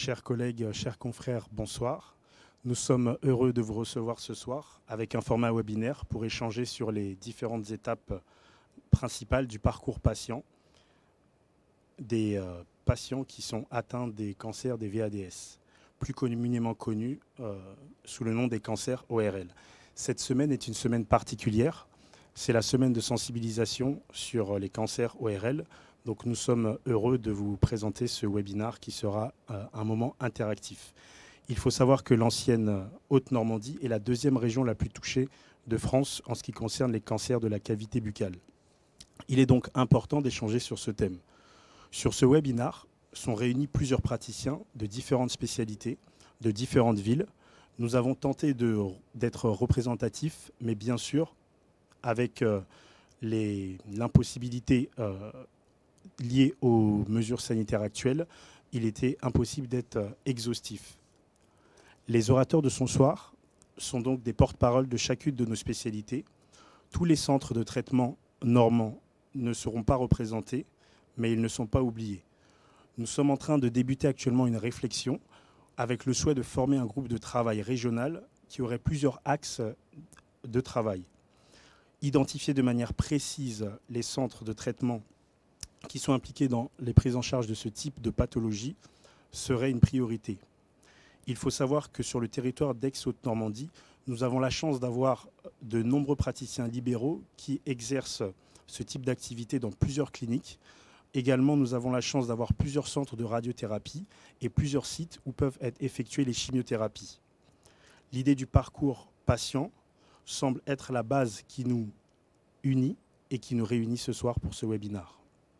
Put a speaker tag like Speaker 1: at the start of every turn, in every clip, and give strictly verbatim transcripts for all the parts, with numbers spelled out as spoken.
Speaker 1: Chers collègues, chers confrères, bonsoir. Nous sommes heureux de vous recevoir ce soir avec un format webinaire pour échanger sur les différentes étapes principales du parcours patient des euh, patients qui sont atteints des cancers des V A D S, plus communément connus euh, sous le nom des cancers O R L. Cette semaine est une semaine particulière. C'est la semaine de sensibilisation sur les cancers O R L. Donc nous sommes heureux de vous présenter ce webinaire qui sera euh, un moment interactif. Il faut savoir que l'ancienne Haute-Normandie est la deuxième région la plus touchée de France en ce qui concerne les cancers de la cavité buccale. Il est donc important d'échanger sur ce thème. Sur ce webinaire sont réunis plusieurs praticiens de différentes spécialités, de différentes villes. Nous avons tenté d'être représentatifs, mais bien sûr, avec euh, l'impossibilité euh, liée aux mesures sanitaires actuelles, il était impossible d'être euh, exhaustif. Les orateurs de ce soir sont donc des porte-parole de chacune de nos spécialités. Tous les centres de traitement normands ne seront pas représentés, mais ils ne sont pas oubliés. Nous sommes en train de débuter actuellement une réflexion avec le souhait de former un groupe de travail régional qui aurait plusieurs axes de travail. Identifier de manière précise les centres de traitement qui sont impliqués dans les prises en charge de ce type de pathologie serait une priorité. Il faut savoir que sur le territoire d'Aix-Haute-Normandie, nous avons la chance d'avoir de nombreux praticiens libéraux qui exercent ce type d'activité dans plusieurs cliniques. Également, nous avons la chance d'avoir plusieurs centres de radiothérapie et plusieurs sites où peuvent être effectuées les chimiothérapies. L'idée du parcours patient semble être la base qui nous unit et qui nous réunit ce soir pour ce webinaire.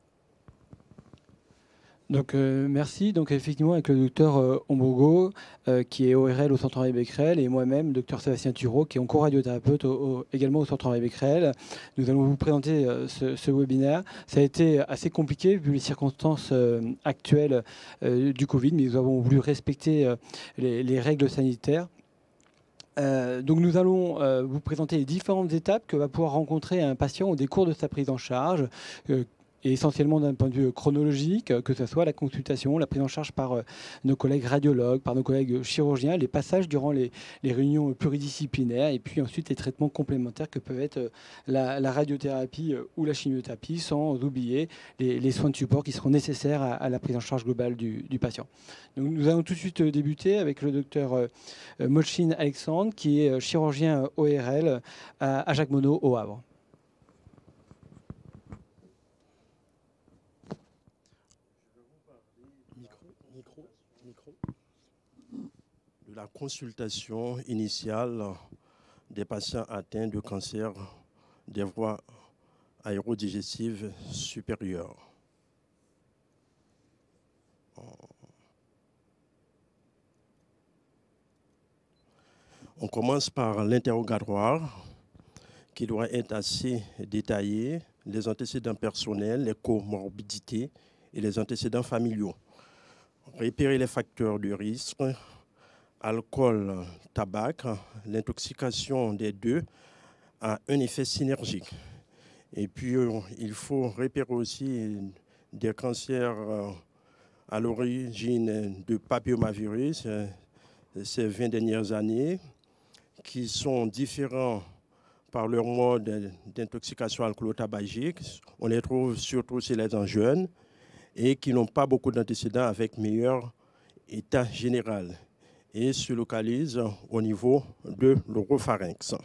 Speaker 2: Donc euh, merci. Donc effectivement avec le docteur euh, Ombogo euh, qui est O R L au Centre Henri Becquerel et moi-même, docteur Sébastien Thureau qui est oncoradiothérapeute au, au, également au Centre Henri Becquerel. Nous allons vous présenter euh, ce, ce webinaire. Ça a été assez compliqué vu les circonstances euh, actuelles euh, du Covid, mais nous avons voulu respecter euh, les, les règles sanitaires. Euh, donc nous allons euh, vous présenter les différentes étapes que va pouvoir rencontrer un patient au décours de sa prise en charge, euh, et essentiellement d'un point de vue chronologique, que ce soit la consultation, la prise en charge par euh, nos collègues radiologues, par nos collègues chirurgiens, les passages durant les, les réunions pluridisciplinaires, et puis ensuite les traitements complémentaires que peuvent être euh, la, la radiothérapie euh, ou la chimiothérapie, sans oublier les, les soins de support qui seront nécessaires à, à la prise en charge globale du, du patient. Donc nous allons tout de suite débuter avec le docteur euh, Molchin Alexandre, qui est chirurgien O R L à, à Jacques Monod au Havre.
Speaker 3: De la consultation initiale des patients atteints de cancer des voies aérodigestives supérieures. On commence par l'interrogatoire qui doit être assez détaillé, les antécédents personnels, les comorbidités et les antécédents familiaux. Repérer les facteurs de risque, alcool, tabac, l'intoxication des deux a un effet synergique. Et puis, il faut repérer aussi des cancers à l'origine de papillomavirus ces vingt dernières années, qui sont différents par leur mode d'intoxication alcoolo-tabagique. On les trouve surtout chez les gens jeunes et qui n'ont pas beaucoup d'antécédents avec meilleur état général et se localisent au niveau de l'oropharynx.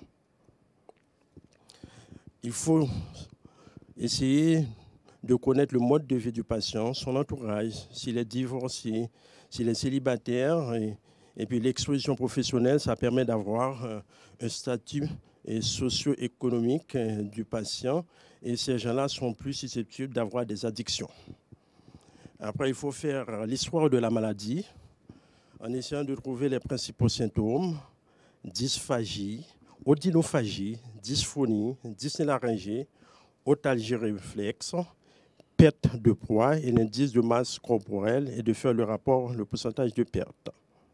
Speaker 3: Il faut essayer de connaître le mode de vie du patient, son entourage, s'il est divorcé, s'il est célibataire. Et, et puis l'exposition professionnelle, ça permet d'avoir un statut socio-économique du patient. Et ces gens-là sont plus susceptibles d'avoir des addictions. Après, il faut faire l'histoire de la maladie en essayant de trouver les principaux symptômes: dysphagie, odynophagie, dysphonie, dyspnée laryngée, otalgie réflexe, perte de poids et l'indice de masse corporelle, et de faire le rapport, le pourcentage de perte.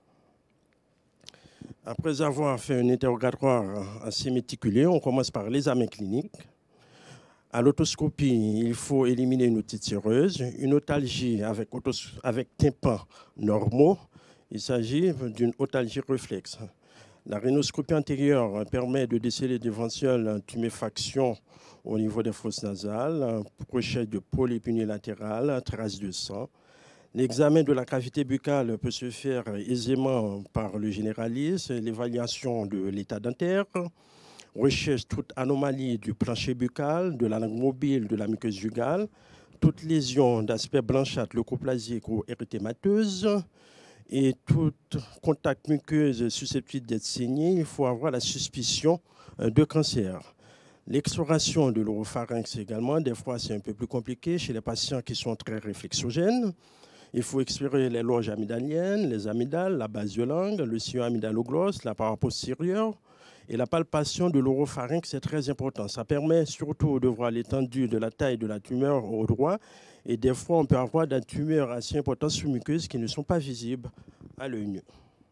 Speaker 3: Après avoir fait un interrogatoire assez méticuleux, on commence par l'examen clinique. À l'autoscopie, il faut éliminer une otite tireuse, une otalgie avec, avec tympans normaux, Il s'agit d'une otalgie réflexe. La rhinoscopie antérieure permet de déceler d'éventuelles tuméfactions au niveau des fosses nasales, recherche de polype unilatérale, traces de sang. L'examen de la cavité buccale peut se faire aisément par le généraliste, l'évaluation de l'état dentaire, recherche toute anomalie du plancher buccal, de la langue mobile, de la muqueuse jugale, toute lésion d'aspect blanchâtre, leucoplasique ou érythémateuse, et tout contact muqueuse susceptible d'être saigné, il faut avoir la suspicion de cancer. L'exploration de l'oropharynx également, des fois c'est un peu plus compliqué chez les patients qui sont très réflexogènes. Il faut explorer les loges amygdaliennes, les amygdales, la base de langue, le sillon amygdaloglosse, la paroi postérieure. Et la palpation de l'oropharynx, c'est très important. Ça permet surtout de voir l'étendue de la taille de la tumeur au droit. Et des fois, on peut avoir des tumeurs assez importantes sous-muqueuses qui ne sont pas visibles à l'œil nu.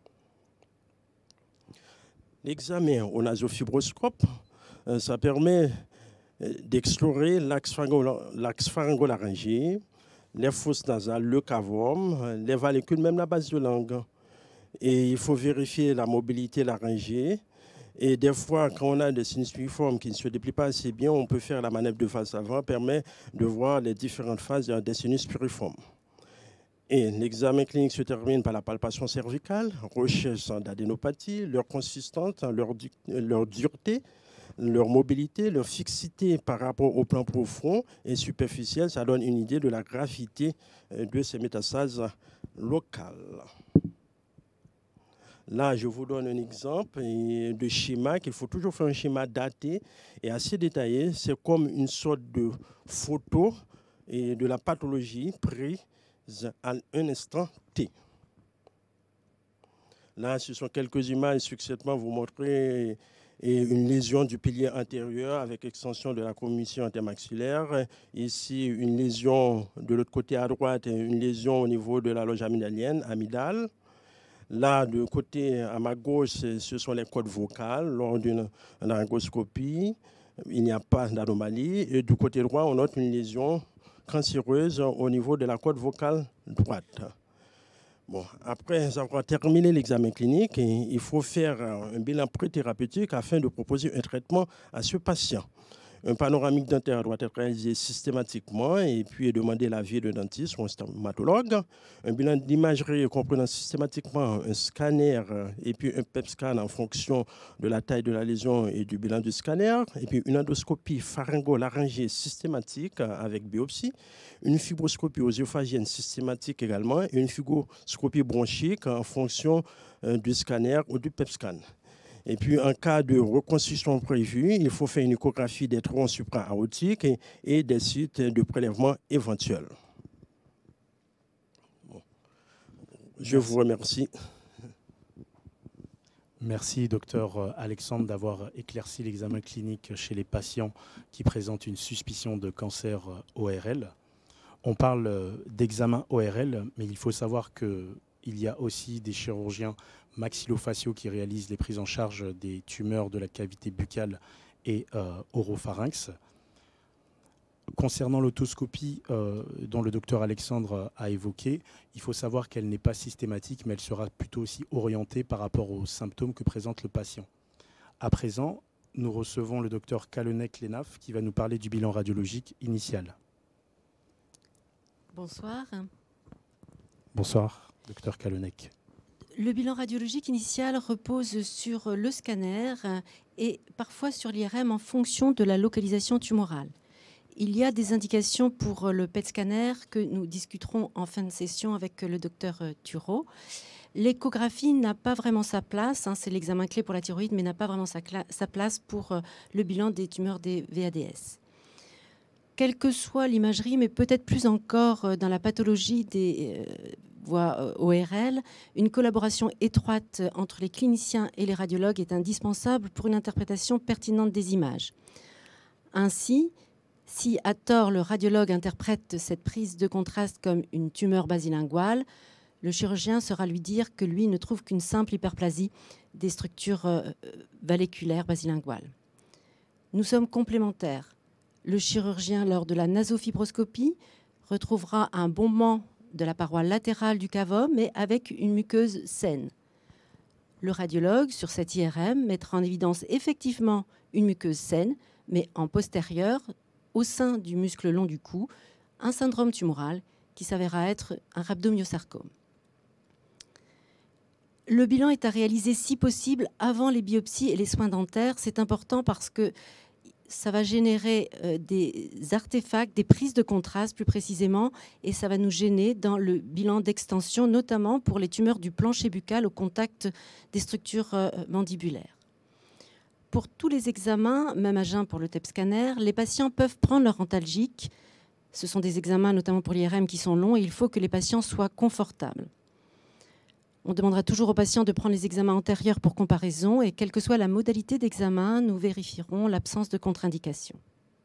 Speaker 3: L'examen au nasofibroscope, ça permet d'explorer l'axe pharyngolaryngé, les fosses nasales, le cavum, les vallécules, même la base de langue. Et il faut vérifier la mobilité laryngée. Et des fois, quand on a des sinus piriformes qui ne se déplient pas assez bien, on peut faire la manœuvre de face avant, permet de voir les différentes phases des sinus piriformes. Et l'examen clinique se termine par la palpation cervicale, recherche d'adénopathie, leur consistance, leur, leur dureté, leur mobilité, leur fixité par rapport au plan profond et superficiel. Ça donne une idée de la gravité de ces métastases locales. Là, je vous donne un exemple de schéma qu'il faut toujours faire un schéma daté et assez détaillé. C'est comme une sorte de photo et de la pathologie prise à un instant T. Là, ce sont quelques images succinctement vous montrer une lésion du pilier antérieur avec extension de la commission intermaxillaire. Ici, une lésion de l'autre côté à droite, une lésion au niveau de la loge amygdalienne, amygdale. Là, de côté à ma gauche, ce sont les cordes vocales lors d'une laryngoscopie. Il n'y a pas d'anomalie. Et du côté droit, on note une lésion cancéreuse au niveau de la corde vocale droite. Bon, après avoir terminé l'examen clinique, il faut faire un bilan pré-thérapeutique afin de proposer un traitement à ce patient. Un panoramique dentaire doit être réalisé systématiquement et puis demander l'avis de dentiste ou un stomatologue. Un bilan d'imagerie comprenant systématiquement un scanner et puis un P E T scan en fonction de la taille de la lésion et du bilan du scanner. Et puis une endoscopie pharyngo-laryngée systématique avec biopsie. Une fibroscopie œsophagienne systématique également. Et une fibroscopie bronchique en fonction du scanner ou du P E T scan. Et puis, en cas de reconstruction prévue, il faut faire une échographie des troncs supra-aortiques et, et des sites de prélèvement éventuels. Bon. Je vous remercie.
Speaker 1: Merci, docteur Alexandre, d'avoir éclairci l'examen clinique chez les patients qui présentent une suspicion de cancer O R L. On parle d'examen O R L, mais il faut savoir qu'il y a aussi des chirurgiens maxillofaciaux qui réalisent les prises en charge des tumeurs de la cavité buccale et euh, oropharynx. Concernant l'autoscopie euh, dont le docteur Alexandre a évoqué, il faut savoir qu'elle n'est pas systématique, mais elle sera plutôt aussi orientée par rapport aux symptômes que présente le patient. À présent, nous recevons le docteur Kalenek-Lenaf qui va nous parler du bilan radiologique initial.
Speaker 4: Bonsoir.
Speaker 1: Bonsoir, docteur Kalenek.
Speaker 4: Le bilan radiologique initial repose sur le scanner et parfois sur l'I R M en fonction de la localisation tumorale. Il y a des indications pour le P E T scanner que nous discuterons en fin de session avec le docteur Thureau. L'échographie n'a pas vraiment sa place, hein, c'est l'examen clé pour la thyroïde, mais n'a pas vraiment sa, sa place pour le bilan des tumeurs des V A D S. Quelle que soit l'imagerie, mais peut-être plus encore dans la pathologie des euh, voies O R L, une collaboration étroite entre les cliniciens et les radiologues est indispensable pour une interprétation pertinente des images. Ainsi, si à tort le radiologue interprète cette prise de contraste comme une tumeur basilinguale, le chirurgien saura lui dire que lui ne trouve qu'une simple hyperplasie des structures euh, valléculaires basilinguales. Nous sommes complémentaires. Le chirurgien, lors de la nasofibroscopie, retrouvera un bombement de la paroi latérale du cavum, mais avec une muqueuse saine. Le radiologue, sur cette I R M, mettra en évidence effectivement une muqueuse saine, mais en postérieur, au sein du muscle long du cou, un syndrome tumoral qui s'avérera être un rhabdomyosarcome. Le bilan est à réaliser si possible avant les biopsies et les soins dentaires. C'est important parce que ça va générer euh, des artefacts, des prises de contraste plus précisément, et ça va nous gêner dans le bilan d'extension, notamment pour les tumeurs du plancher buccal au contact des structures euh, mandibulaires. Pour tous les examens, même à jeun pour le T E P scanner, les patients peuvent prendre leur antalgique. Ce sont des examens, notamment pour l'I R M, qui sont longs, et il faut que les patients soient confortables. On demandera toujours aux patients de prendre les examens antérieurs pour comparaison et quelle que soit la modalité d'examen, nous vérifierons l'absence de contre-indication.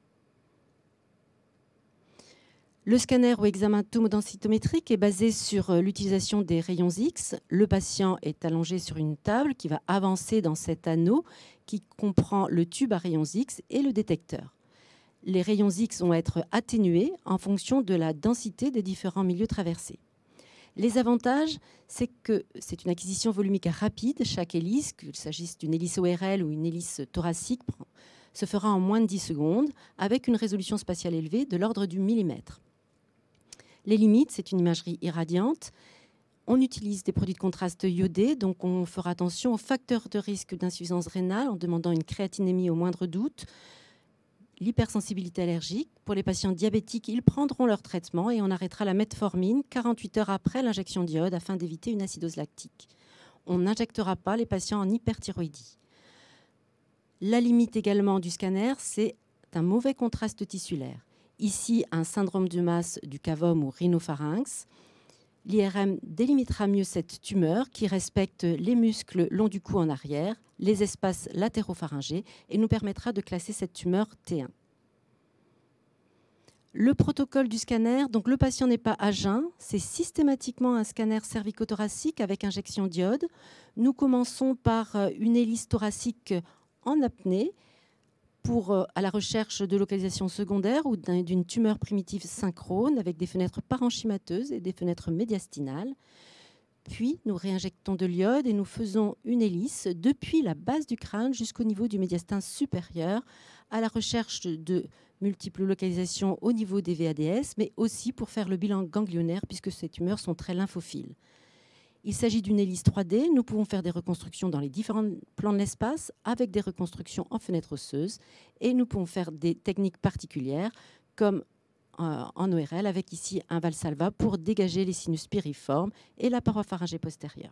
Speaker 4: Le scanner ou examen tomodensitométrique est basé sur l'utilisation des rayons X. Le patient est allongé sur une table qui va avancer dans cet anneau qui comprend le tube à rayons X et le détecteur. Les rayons X vont être atténués en fonction de la densité des différents milieux traversés. Les avantages, c'est que c'est une acquisition volumique rapide. Chaque hélice, qu'il s'agisse d'une hélice O R L ou une hélice thoracique, se fera en moins de dix secondes avec une résolution spatiale élevée de l'ordre du millimètre. Les limites, c'est une imagerie irradiante. On utilise des produits de contraste iodés, donc on fera attention aux facteurs de risque d'insuffisance rénale en demandant une créatinémie au moindre doute. L'hypersensibilité allergique. Pour les patients diabétiques, ils prendront leur traitement et on arrêtera la metformine quarante-huit heures après l'injection d'iode afin d'éviter une acidose lactique. On n'injectera pas les patients en hyperthyroïdie. La limite également du scanner, c'est un mauvais contraste tissulaire. Ici, un syndrome de masse du cavum ou rhinopharynx. L'I R M délimitera mieux cette tumeur qui respecte les muscles longs du cou en arrière, les espaces latéropharyngés et nous permettra de classer cette tumeur T un. Le protocole du scanner, donc le patient n'est pas à jeun, c'est systématiquement un scanner cervicothoracique avec injection d'iode. Nous commençons par une hélice thoracique en apnée pour, à la recherche de localisation secondaire ou d'une tumeur primitive synchrone avec des fenêtres parenchymateuses et des fenêtres médiastinales. Puis, nous réinjectons de l'iode et nous faisons une hélice depuis la base du crâne jusqu'au niveau du médiastin supérieur à la recherche de multiples localisations au niveau des V A D S, mais aussi pour faire le bilan ganglionnaire puisque ces tumeurs sont très lymphophiles. Il s'agit d'une hélice trois D. Nous pouvons faire des reconstructions dans les différents plans de l'espace avec des reconstructions en fenêtre osseuse et nous pouvons faire des techniques particulières comme euh, en O R L avec ici un Valsalva pour dégager les sinus piriformes et la paroi pharyngée postérieure.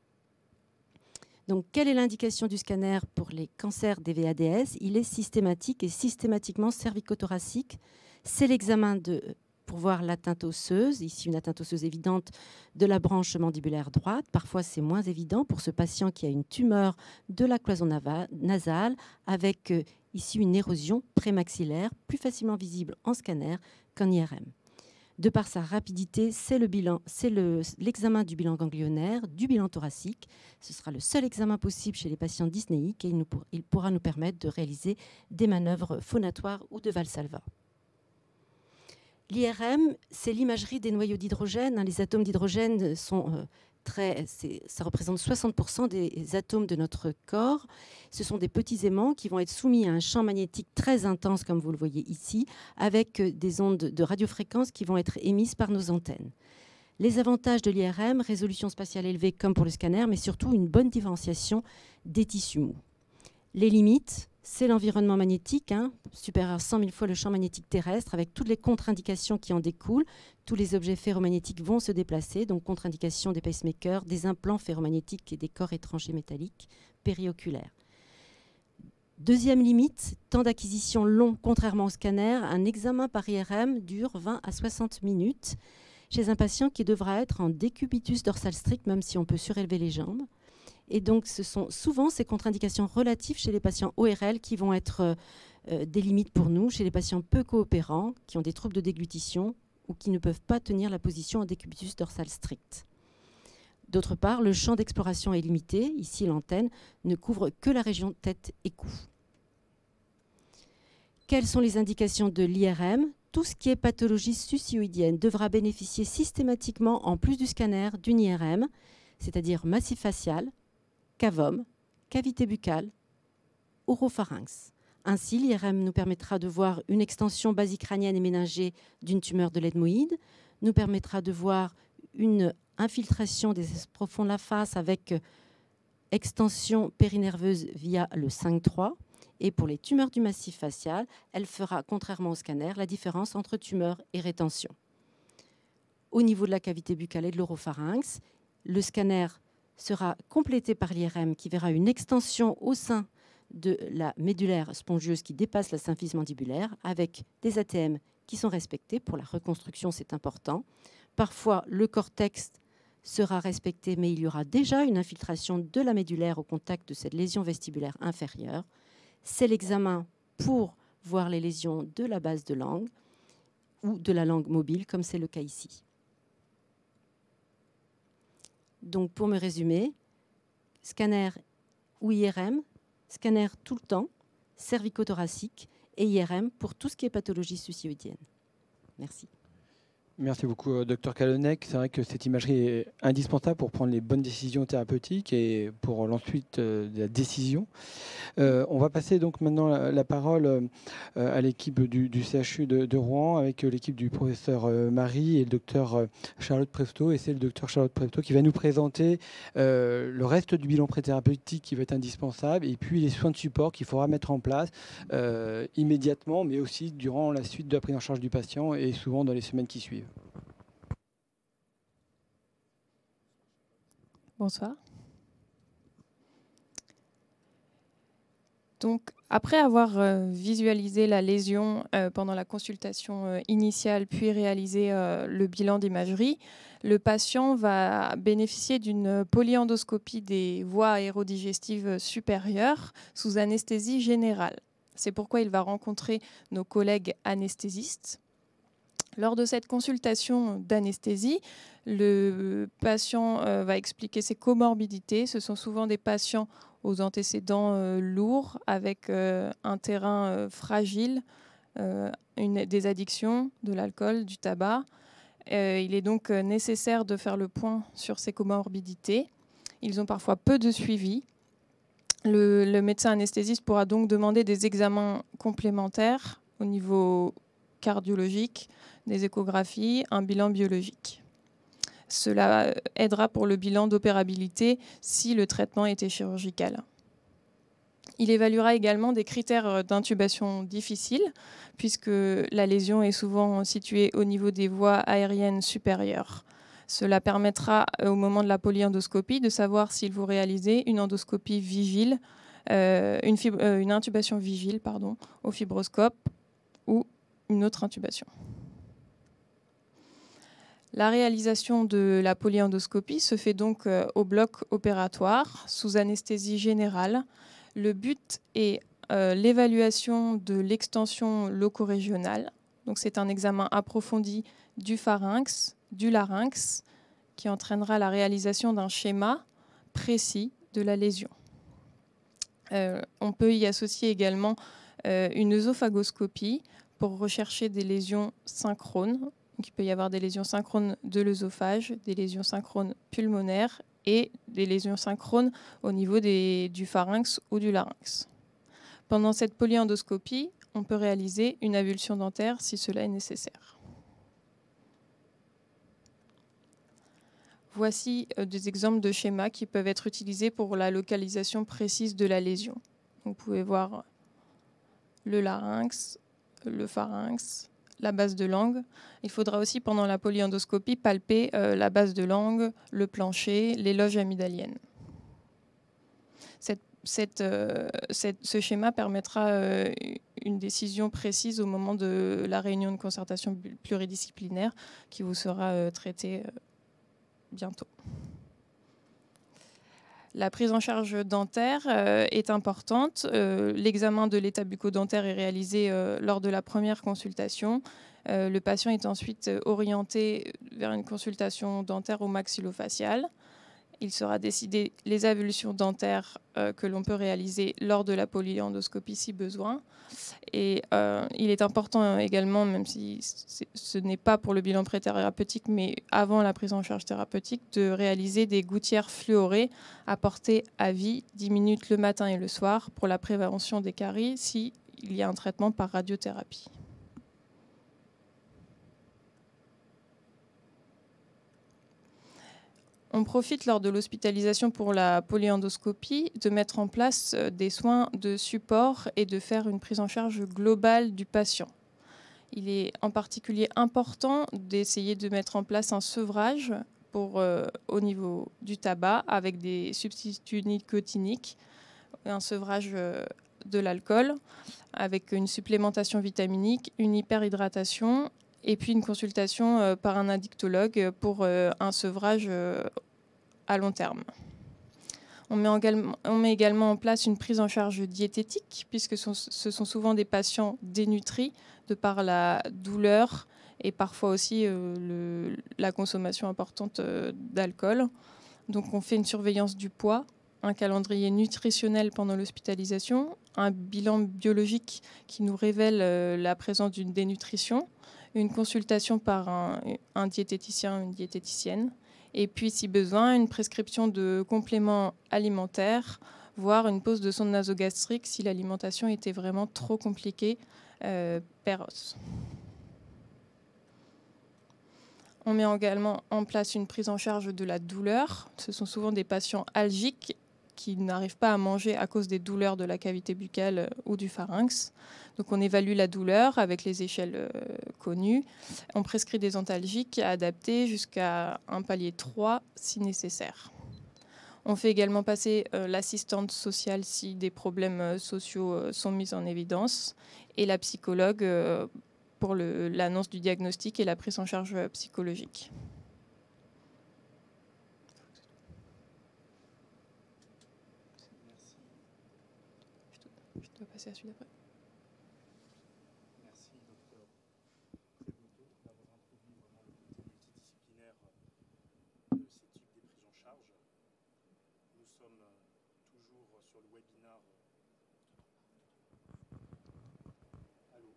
Speaker 4: Donc, quelle est l'indication du scanner pour les cancers des V A D S? Il est systématique et systématiquement cervicothoracique. C'est l'examen de pour voir l'atteinte osseuse, ici une atteinte osseuse évidente de la branche mandibulaire droite. Parfois, c'est moins évident pour ce patient qui a une tumeur de la cloison nasale avec euh, ici une érosion prémaxillaire, plus facilement visible en scanner qu'en I R M. De par sa rapidité, c'est le bilan, c'est le, l'examen du bilan ganglionnaire, du bilan thoracique. Ce sera le seul examen possible chez les patients dyspnéiques et il, nous, il pourra nous permettre de réaliser des manœuvres phonatoires ou de Valsalva. L'I R M, c'est l'imagerie des noyaux d'hydrogène. Les atomes d'hydrogène sont euh, très, ça représente soixante pour cent des atomes de notre corps. Ce sont des petits aimants qui vont être soumis à un champ magnétique très intense, comme vous le voyez ici, avec des ondes de radiofréquence qui vont être émises par nos antennes. Les avantages de l'I R M, résolution spatiale élevée comme pour le scanner, mais surtout une bonne différenciation des tissus mous. Les limites, c'est l'environnement magnétique, hein, supérieur à cent mille fois le champ magnétique terrestre, avec toutes les contre-indications qui en découlent. Tous les objets ferromagnétiques vont se déplacer, donc contre-indication des pacemakers, des implants ferromagnétiques et des corps étrangers métalliques périoculaires. Deuxième limite, temps d'acquisition long, contrairement au scanner. Un examen par I R M dure vingt à soixante minutes chez un patient qui devra être en décubitus dorsal strict, même si on peut surélever les jambes. Et donc, ce sont souvent ces contre-indications relatives chez les patients O R L qui vont être euh, des limites pour nous, chez les patients peu coopérants, qui ont des troubles de déglutition ou qui ne peuvent pas tenir la position en décubitus dorsal strict. D'autre part, le champ d'exploration est limité. Ici, l'antenne ne couvre que la région tête et cou. Quelles sont les indications de l'I R M? tout ce qui est pathologie sucioïdienne devra bénéficier systématiquement, en plus du scanner, d'une I R M, c'est-à-dire massif facial, cavum, cavité buccale, oropharynx. Ainsi, l'I R M nous permettra de voir une extension basicrânienne et méningée d'une tumeur de l'ethmoïde, nous permettra de voir une infiltration des espaces profonds de la face avec extension périnerveuse via le cinq trois. Et pour les tumeurs du massif facial, elle fera, contrairement au scanner, la différence entre tumeur et rétention. Au niveau de la cavité buccale et de l'oropharynx, le scanner sera complété par l'I R M qui verra une extension au sein de la médullaire spongieuse qui dépasse la symphyse mandibulaire avec des A T M qui sont respectés. Pour la reconstruction, c'est important. Parfois, le cortex sera respecté, mais il y aura déjà une infiltration de la médullaire au contact de cette lésion vestibulaire inférieure. C'est l'examen pour voir les lésions de la base de langue ou de la langue mobile, comme c'est le cas ici. Donc, pour me résumer, scanner ou I R M, scanner tout le temps, cervicothoracique et I R M pour tout ce qui est pathologie sucioïdienne. Merci.
Speaker 2: Merci beaucoup, docteur Callennec. C'est vrai que cette imagerie est indispensable pour prendre les bonnes décisions thérapeutiques et pour l'ensuite euh, de la décision. Euh, on va passer donc maintenant la, la parole euh, à l'équipe du, du C H U de, de Rouen avec l'équipe du professeur euh, Marie et le docteur euh, Charlotte Presto. Et c'est le docteur Charlotte Presto qui va nous présenter euh, le reste du bilan préthérapeutique qui va être indispensable et puis les soins de support qu'il faudra mettre en place euh, immédiatement, mais aussi durant la suite de la prise en charge du patient et souvent dans les semaines qui suivent.
Speaker 5: Bonsoir. Donc, après avoir euh, visualisé la lésion euh, pendant la consultation euh, initiale, puis réalisé euh, le bilan d'imagerie, le patient va bénéficier d'une polyendoscopie des voies aérodigestives supérieures sous anesthésie générale. C'est pourquoi il va rencontrer nos collègues anesthésistes. Lors de cette consultation d'anesthésie, le patient euh, va expliquer ses comorbidités. Ce sont souvent des patients aux antécédents euh, lourds, avec euh, un terrain euh, fragile, euh, une, des addictions, de l'alcool, du tabac. Euh, il est donc euh, nécessaire de faire le point sur ces comorbidités. Ils ont parfois peu de suivi. Le, le médecin anesthésiste pourra donc demander des examens complémentaires au niveau cardiologique, des échographies, un bilan biologique. Cela aidera pour le bilan d'opérabilité si le traitement était chirurgical. Il évaluera également des critères d'intubation difficiles, puisque la lésion est souvent située au niveau des voies aériennes supérieures. Cela permettra, au moment de la polyendoscopie, de savoir s'il faut réaliser une endoscopie vigile, euh, une, euh, une intubation vigile pardon, au fibroscope ou une autre intubation. La réalisation de la polyendoscopie se fait donc euh, au bloc opératoire, sous anesthésie générale. Le but est euh, l'évaluation de l'extension locorégionale. Donc c'est un examen approfondi du pharynx, du larynx, qui entraînera la réalisation d'un schéma précis de la lésion. Euh, on peut y associer également euh, une œsophagoscopie pour rechercher des lésions synchrones. Donc, il peut y avoir des lésions synchrones de l'œsophage, des lésions synchrones pulmonaires et des lésions synchrones au niveau des, du pharynx ou du larynx. Pendant cette polyendoscopie, on peut réaliser une avulsion dentaire si cela est nécessaire. Voici des exemples de schémas qui peuvent être utilisés pour la localisation précise de la lésion. Vous pouvez voir le larynx, le pharynx, la base de langue. Il faudra aussi, pendant la polyendoscopie, palper euh, la base de langue, le plancher, les loges amygdaliennes. Cette, cette, euh, cette, ce schéma permettra euh, une décision précise au moment de la réunion de concertation pluridisciplinaire qui vous sera euh, traitée euh, bientôt. La prise en charge dentaire euh, est importante. Euh, L'examen de l'état bucco-dentaire est réalisé euh, lors de la première consultation. Euh, le patient est ensuite orienté vers une consultation dentaire au maxillofacial. Il sera décidé les avulsions dentaires euh, que l'on peut réaliser lors de la polyendoscopie si besoin. Et euh, il est important également, même si ce n'est pas pour le bilan pré-thérapeutique, mais avant la prise en charge thérapeutique, de réaliser des gouttières fluorées à portée à vie, dix minutes le matin et le soir, pour la prévention des caries s'il y a un traitement par radiothérapie. On profite lors de l'hospitalisation pour la polyendoscopie de mettre en place des soins de support et de faire une prise en charge globale du patient. Il est en particulier important d'essayer de mettre en place un sevrage pour, euh, au niveau du tabac avec des substituts nicotiniques, un sevrage euh, de l'alcool avec une supplémentation vitaminique, une hyperhydratation et puis une consultation euh, par un addictologue pour euh, un sevrage euh, à long terme. On met, également, on met également en place une prise en charge diététique, puisque ce sont souvent des patients dénutris de par la douleur et parfois aussi euh, le, la consommation importante euh, d'alcool. Donc on fait une surveillance du poids, un calendrier nutritionnel pendant l'hospitalisation, un bilan biologique qui nous révèle euh, la présence d'une dénutrition, une consultation par un, un diététicien, une diététicienne, et puis si besoin, une prescription de compléments alimentaires, voire une pause de sonde nasogastrique si l'alimentation était vraiment trop compliquée euh, per os. On met également en place une prise en charge de la douleur. Ce sont souvent des patients algiques qui n'arrivent pas à manger à cause des douleurs de la cavité buccale ou du pharynx. Donc on évalue la douleur avec les échelles euh, connues. On prescrit des antalgiques adaptés jusqu'à un palier trois si nécessaire. On fait également passer euh, l'assistante sociale si des problèmes euh, sociaux euh, sont mis en évidence et la psychologue euh, pour l'annonce du diagnostic et la prise en charge euh, psychologique. Je dois passer à celui d'après.
Speaker 1: Merci, docteur Prévoto, d'avoir introduit vraiment le côté multidisciplinaire de ces types des prises en charge. Nous sommes toujours sur le webinaire. Allô.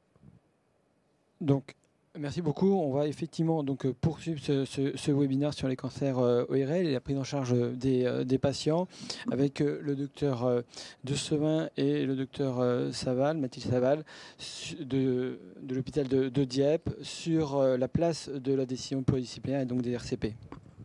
Speaker 2: Donc, merci beaucoup. On va effectivement donc poursuivre ce, ce, ce webinaire sur les cancers euh, O R L et la prise en charge des, euh, des patients avec euh, le docteur euh, Decevin et le docteur euh, Saval, Mathilde Saval, de, de l'hôpital de, de Dieppe sur euh, la place de la décision pluridisciplinaire et donc des R C P.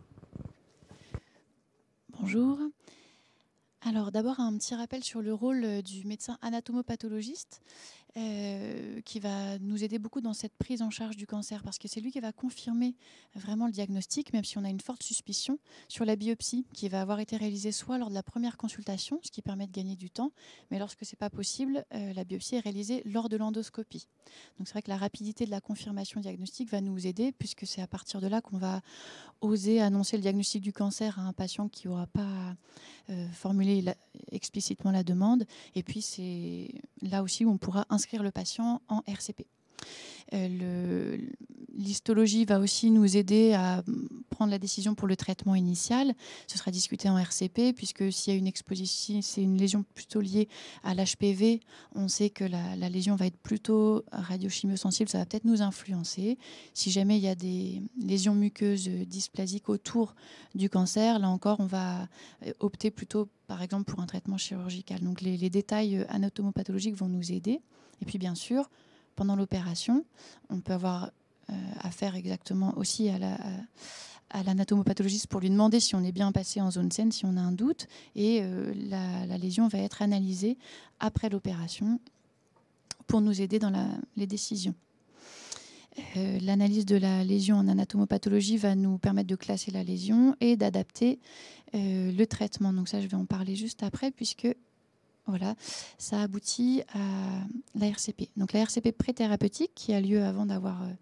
Speaker 6: Bonjour. Alors d'abord un petit rappel sur le rôle du médecin anatomopathologiste euh, qui va nous aider beaucoup dans cette prise en charge du cancer parce que c'est lui qui va confirmer vraiment le diagnostic, même si on a une forte suspicion sur la biopsie qui va avoir été réalisée soit lors de la première consultation, ce qui permet de gagner du temps, mais lorsque ce n'est pas possible, euh, la biopsie est réalisée lors de l'endoscopie. Donc c'est vrai que la rapidité de la confirmation diagnostique va nous aider puisque c'est à partir de là qu'on va oser annoncer le diagnostic du cancer à un patient qui n'aura pas euh, formulé la, explicitement la demande. Et puis c'est là aussi où on pourra inscrire le patient en R C P. Euh, l'histologie va aussi nous aider à prendre la décision pour le traitement initial. Ce sera discuté en R C P puisque s'il y a une exposition, c'est une lésion plutôt liée à l'H P V, on sait que la, la lésion va être plutôt radiochimiosensible, ça va peut-être nous influencer. Si jamais il y a des lésions muqueuses dysplasiques autour du cancer, là encore on va opter plutôt par exemple pour un traitement chirurgical. Donc les, les détails anatomopathologiques vont nous aider. Et puis bien sûr, pendant l'opération, on peut avoir euh, affaire exactement aussi à la, à l'anatomopathologiste pour lui demander si on est bien passé en zone saine, si on a un doute. Et euh, la, la lésion va être analysée après l'opération pour nous aider dans la, les décisions. Euh, l'analyse de la lésion en anatomopathologie va nous permettre de classer la lésion et d'adapter euh, le traitement. Donc ça, je vais en parler juste après puisque voilà, ça aboutit à la R C P. Donc la R C P pré-thérapeutique qui a lieu avant d'avoir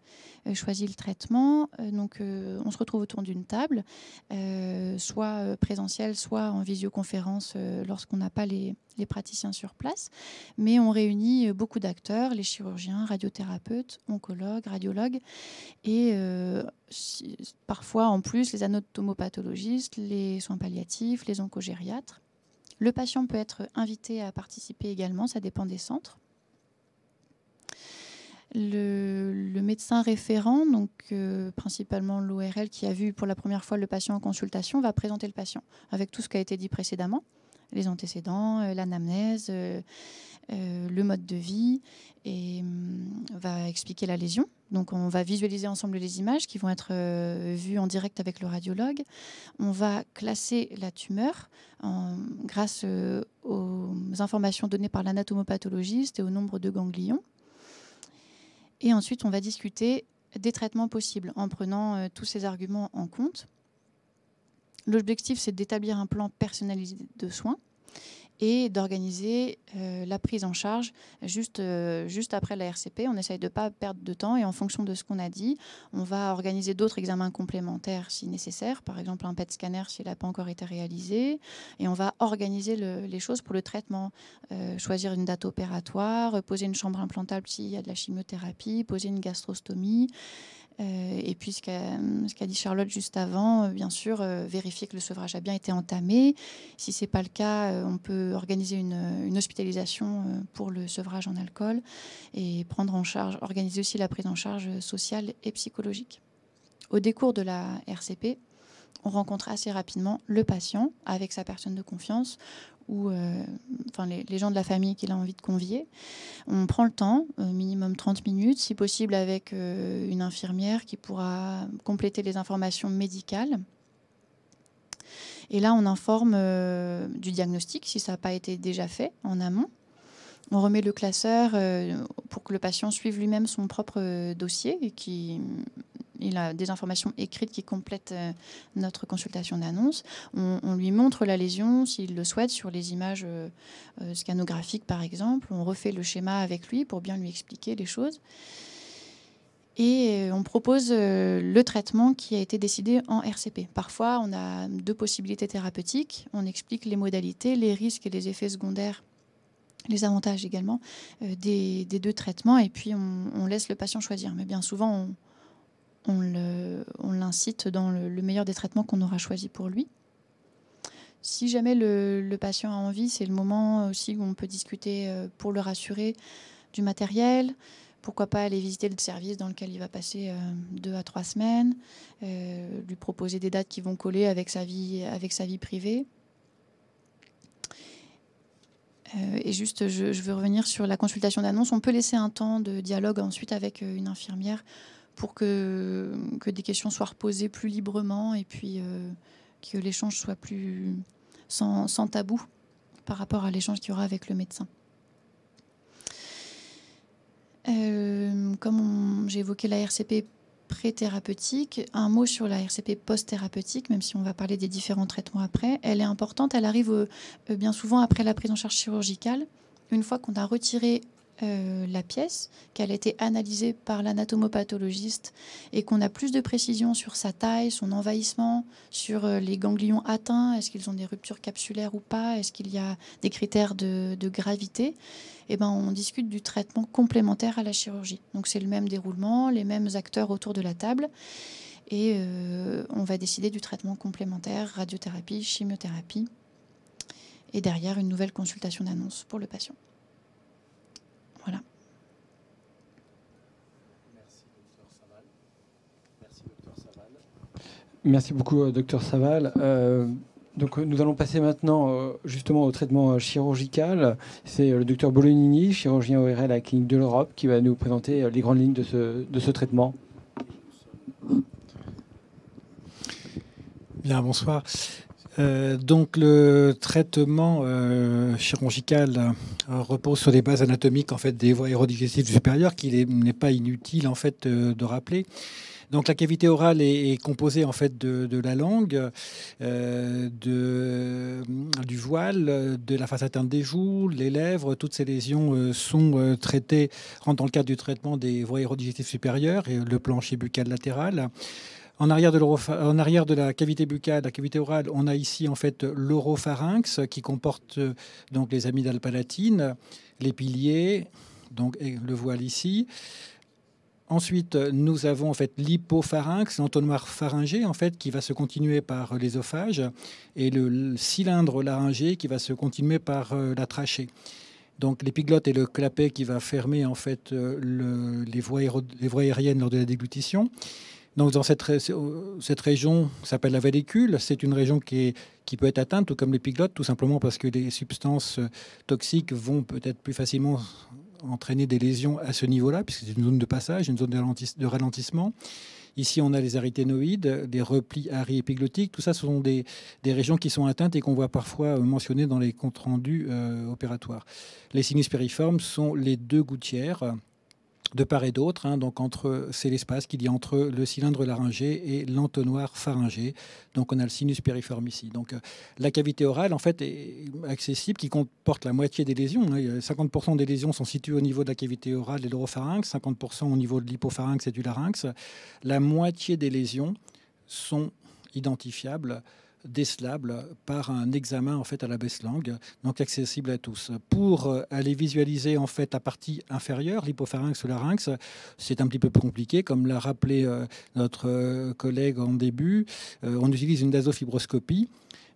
Speaker 6: euh, choisit le traitement. Euh, donc, euh, on se retrouve autour d'une table, euh, soit présentielle, soit en visioconférence euh, lorsqu'on n'a pas les, les praticiens sur place. Mais on réunit beaucoup d'acteurs, les chirurgiens, radiothérapeutes, oncologues, radiologues, et euh, si, parfois en plus les anatomopathologistes, les soins palliatifs, les oncogériatres. Le patient peut être invité à participer également, ça dépend des centres. Le, le médecin référent, donc euh, principalement l'O R L qui a vu pour la première fois le patient en consultation, va présenter le patient avec tout ce qui a été dit précédemment, les antécédents, euh, l'anamnèse, euh, euh, le mode de vie, et euh, va expliquer la lésion. Donc on va visualiser ensemble les images qui vont être euh, vues en direct avec le radiologue. On va classer la tumeur en, grâce euh, aux informations données par l'anatomopathologiste et au nombre de ganglions. Et ensuite, on va discuter des traitements possibles en prenant euh, tous ces arguments en compte. L'objectif, c'est d'établir un plan personnalisé de soins et d'organiser euh, la prise en charge juste, euh, juste après la R C P. On essaye de ne pas perdre de temps et en fonction de ce qu'on a dit, on va organiser d'autres examens complémentaires si nécessaire, par exemple un P E T scanner s'il n'a pas encore été réalisé, et on va organiser le, les choses pour le traitement, euh, choisir une date opératoire, poser une chambre implantable s'il y a de la chimiothérapie, poser une gastrostomie. Euh, et puis ce qu'a, ce qu'a dit Charlotte juste avant, euh, bien sûr, euh, vérifier que le sevrage a bien été entamé. Si ce n'est pas le cas, euh, on peut organiser une, une hospitalisation euh, pour le sevrage en alcool et prendre en charge, organiser aussi la prise en charge sociale et psychologique. Au décours de la R C P, on rencontre assez rapidement le patient avec sa personne de confiance ou euh, enfin les, les gens de la famille qu'il a envie de convier. On prend le temps, euh, minimum trente minutes, si possible avec euh, une infirmière qui pourra compléter les informations médicales. Et là, on informe euh, du diagnostic, si ça n'a pas été déjà fait en amont. On remet le classeur euh, pour que le patient suive lui-même son propre euh, dossier et qui... Il a des informations écrites qui complètent euh, notre consultation d'annonce. On, on lui montre la lésion, s'il le souhaite, sur les images euh, euh, scanographiques, par exemple. On refait le schéma avec lui pour bien lui expliquer les choses. Et euh, on propose euh, le traitement qui a été décidé en R C P. Parfois, on a deux possibilités thérapeutiques. On explique les modalités, les risques et les effets secondaires, les avantages également euh, des, des deux traitements. Et puis, on, on laisse le patient choisir. Mais bien souvent, on On, le, on l'incite dans le, le meilleur des traitements qu'on aura choisi pour lui. Si jamais le, le patient a envie, c'est le moment aussi où on peut discuter euh, pour le rassurer du matériel. Pourquoi pas aller visiter le service dans lequel il va passer euh, deux à trois semaines, euh, lui proposer des dates qui vont coller avec sa vie, avec sa vie privée. Euh, et juste, je, je veux revenir sur la consultation d'annonce. On peut laisser un temps de dialogue ensuite avec une infirmière pour que, que des questions soient reposées plus librement et puis euh, que l'échange soit plus sans, sans tabou par rapport à l'échange qu'il y aura avec le médecin. Euh, comme j'ai évoqué la R C P pré-thérapeutique, un mot sur la R C P post-thérapeutique, même si on va parler des différents traitements après. Elle est importante, elle arrive euh, bien souvent après la prise en charge chirurgicale, une fois qu'on a retiré Euh, la pièce, qu'elle a été analysée par l'anatomopathologiste et qu'on a plus de précision sur sa taille, son envahissement, sur euh, les ganglions atteints, est-ce qu'ils ont des ruptures capsulaires ou pas, est-ce qu'il y a des critères de, de gravité, et ben, on discute du traitement complémentaire à la chirurgie. Donc c'est le même déroulement, les mêmes acteurs autour de la table et euh, on va décider du traitement complémentaire, radiothérapie, chimiothérapie et derrière une nouvelle consultation d'annonce pour le patient. Voilà.
Speaker 1: Merci, docteur Saval. Merci, docteur Saval.
Speaker 2: Merci beaucoup, docteur Saval. Euh, donc, nous allons passer maintenant euh, justement au traitement chirurgical. C'est le docteur Bolognini, chirurgien O R L à la Clinique de l'Europe, qui va nous présenter les grandes lignes de ce, de ce traitement.
Speaker 7: Bien, bonsoir. Euh, donc le traitement euh, chirurgical euh, repose sur des bases anatomiques en fait des voies aérodigestives supérieures qu'il n'est pas inutile en fait euh, de rappeler. Donc la cavité orale est, est composée en fait de, de la langue, euh, de, du voile, de la face interne des joues, les lèvres. Toutes ces lésions euh, sont euh, traitées, rentrent dans le cadre du traitement des voies aérodigestives supérieures et le plancher buccal latéral. En arrière, de en arrière de la cavité buccale, la cavité orale, on a ici en fait l'oropharynx qui comporte donc les amygdales palatines, les piliers, donc et le voile ici. Ensuite, nous avons en fait l'hypopharynx, l'entonnoir pharyngé en fait qui va se continuer par l'ésophage et le, le cylindre laryngé qui va se continuer par euh, la trachée. Donc l'épiglotte et le clapet qui va fermer en fait euh, le, les, voies les voies aériennes lors de la déglutition. Donc, dans cette, cette région s'appelle la vallécule. C'est une région qui, est, qui peut être atteinte, tout comme l'épiglotte, tout simplement parce que les substances toxiques vont peut-être plus facilement entraîner des lésions à ce niveau-là, puisque c'est une zone de passage, une zone de ralentissement. Ici, on a les aryténoïdes, des replis ari-épiglottiques. Tout ça, ce sont des, des régions qui sont atteintes et qu'on voit parfois mentionner dans les comptes rendus euh, opératoires. Les sinus périformes sont les deux gouttières de part et d'autre, hein, donc entre, c'est l'espace qu'il y a entre le cylindre laryngé et l'entonnoir pharyngé. Donc on a le sinus périforme ici. Donc euh, la cavité orale en fait est accessible, qui comporte la moitié des lésions. Hein. cinquante pour cent des lésions sont situées au niveau de la cavité orale et de l'oropharynx, cinquante pour cent au niveau de l'hypopharynx et du larynx. La moitié des lésions sont identifiables, décelable par un examen en fait à la baisse langue, donc accessible à tous. Pour aller visualiser en fait la partie inférieure, l'hypopharynx ou larynx, c'est un petit peu plus compliqué, comme l'a rappelé euh, notre euh, collègue en début. Euh, on utilise une nasofibroscopie.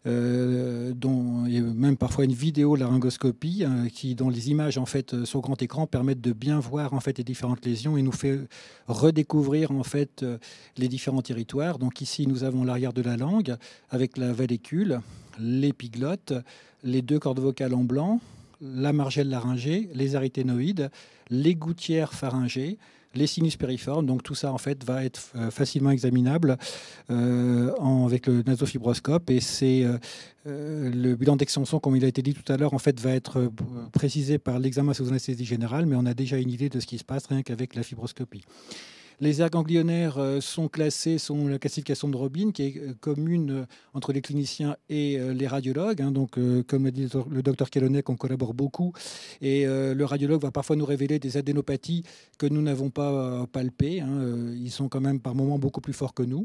Speaker 7: Euh, dont il y a même parfois une vidéo laryngoscopie euh, qui, dont les images en fait sur grand écran permettent de bien voir en fait les différentes lésions et nous fait redécouvrir en fait euh, les différents territoires. Donc ici nous avons l'arrière de la langue avec la vallécule, l'épiglotte, les deux cordes vocales en blanc, la margelle laryngée, les aryténoïdes, les gouttières pharyngées, les sinus périformes. Donc tout ça en fait va être facilement examinable euh, en, avec le nasofibroscope et c'est euh, euh, le bilan d'extension, comme il a été dit tout à l'heure, en fait va être euh, précisé par l'examen sous anesthésie générale, mais on a déjà une idée de ce qui se passe rien qu'avec la fibroscopie. Les aires ganglionnaires sont classées selon la classification de Robin, qui est commune entre les cliniciens et les radiologues. Donc, comme l'a dit le docteur Kellonec, on collabore beaucoup. Et le radiologue va parfois nous révéler des adénopathies que nous n'avons pas palpées. Ils sont quand même par moments beaucoup plus forts que nous.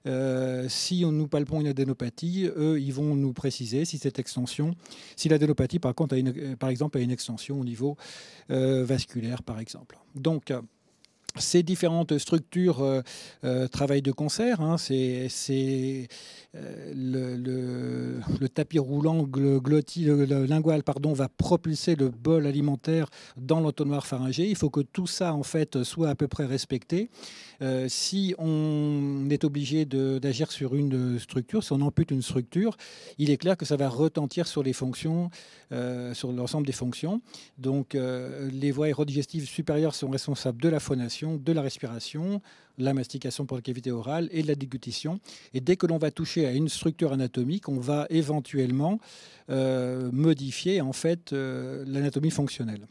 Speaker 7: Si nous palpons une adénopathie, eux, ils vont nous préciser si cette extension, si l'adénopathie, par contre, a une, par exemple, a une extension au niveau vasculaire, par exemple. Donc, ces différentes structures euh, euh, travaillent de concert. Hein. C'est, c'est euh, le, le, le tapis roulant glotti, le, le lingual pardon, va propulser le bol alimentaire dans l'entonnoir pharyngé. Il faut que tout ça en fait soit à peu près respecté. Euh, si on est obligé de, d'agir sur une structure, si on ampute une structure, il est clair que ça va retentir sur les fonctions, euh, sur l'ensemble des fonctions. Donc euh, les voies aérodigestives supérieures sont responsables de la phonation, de la respiration, la mastication pour la cavité orale et de la déglutition. Et dès que l'on va toucher à une structure anatomique, on va éventuellement euh, modifier en fait euh, l'anatomie fonctionnelle.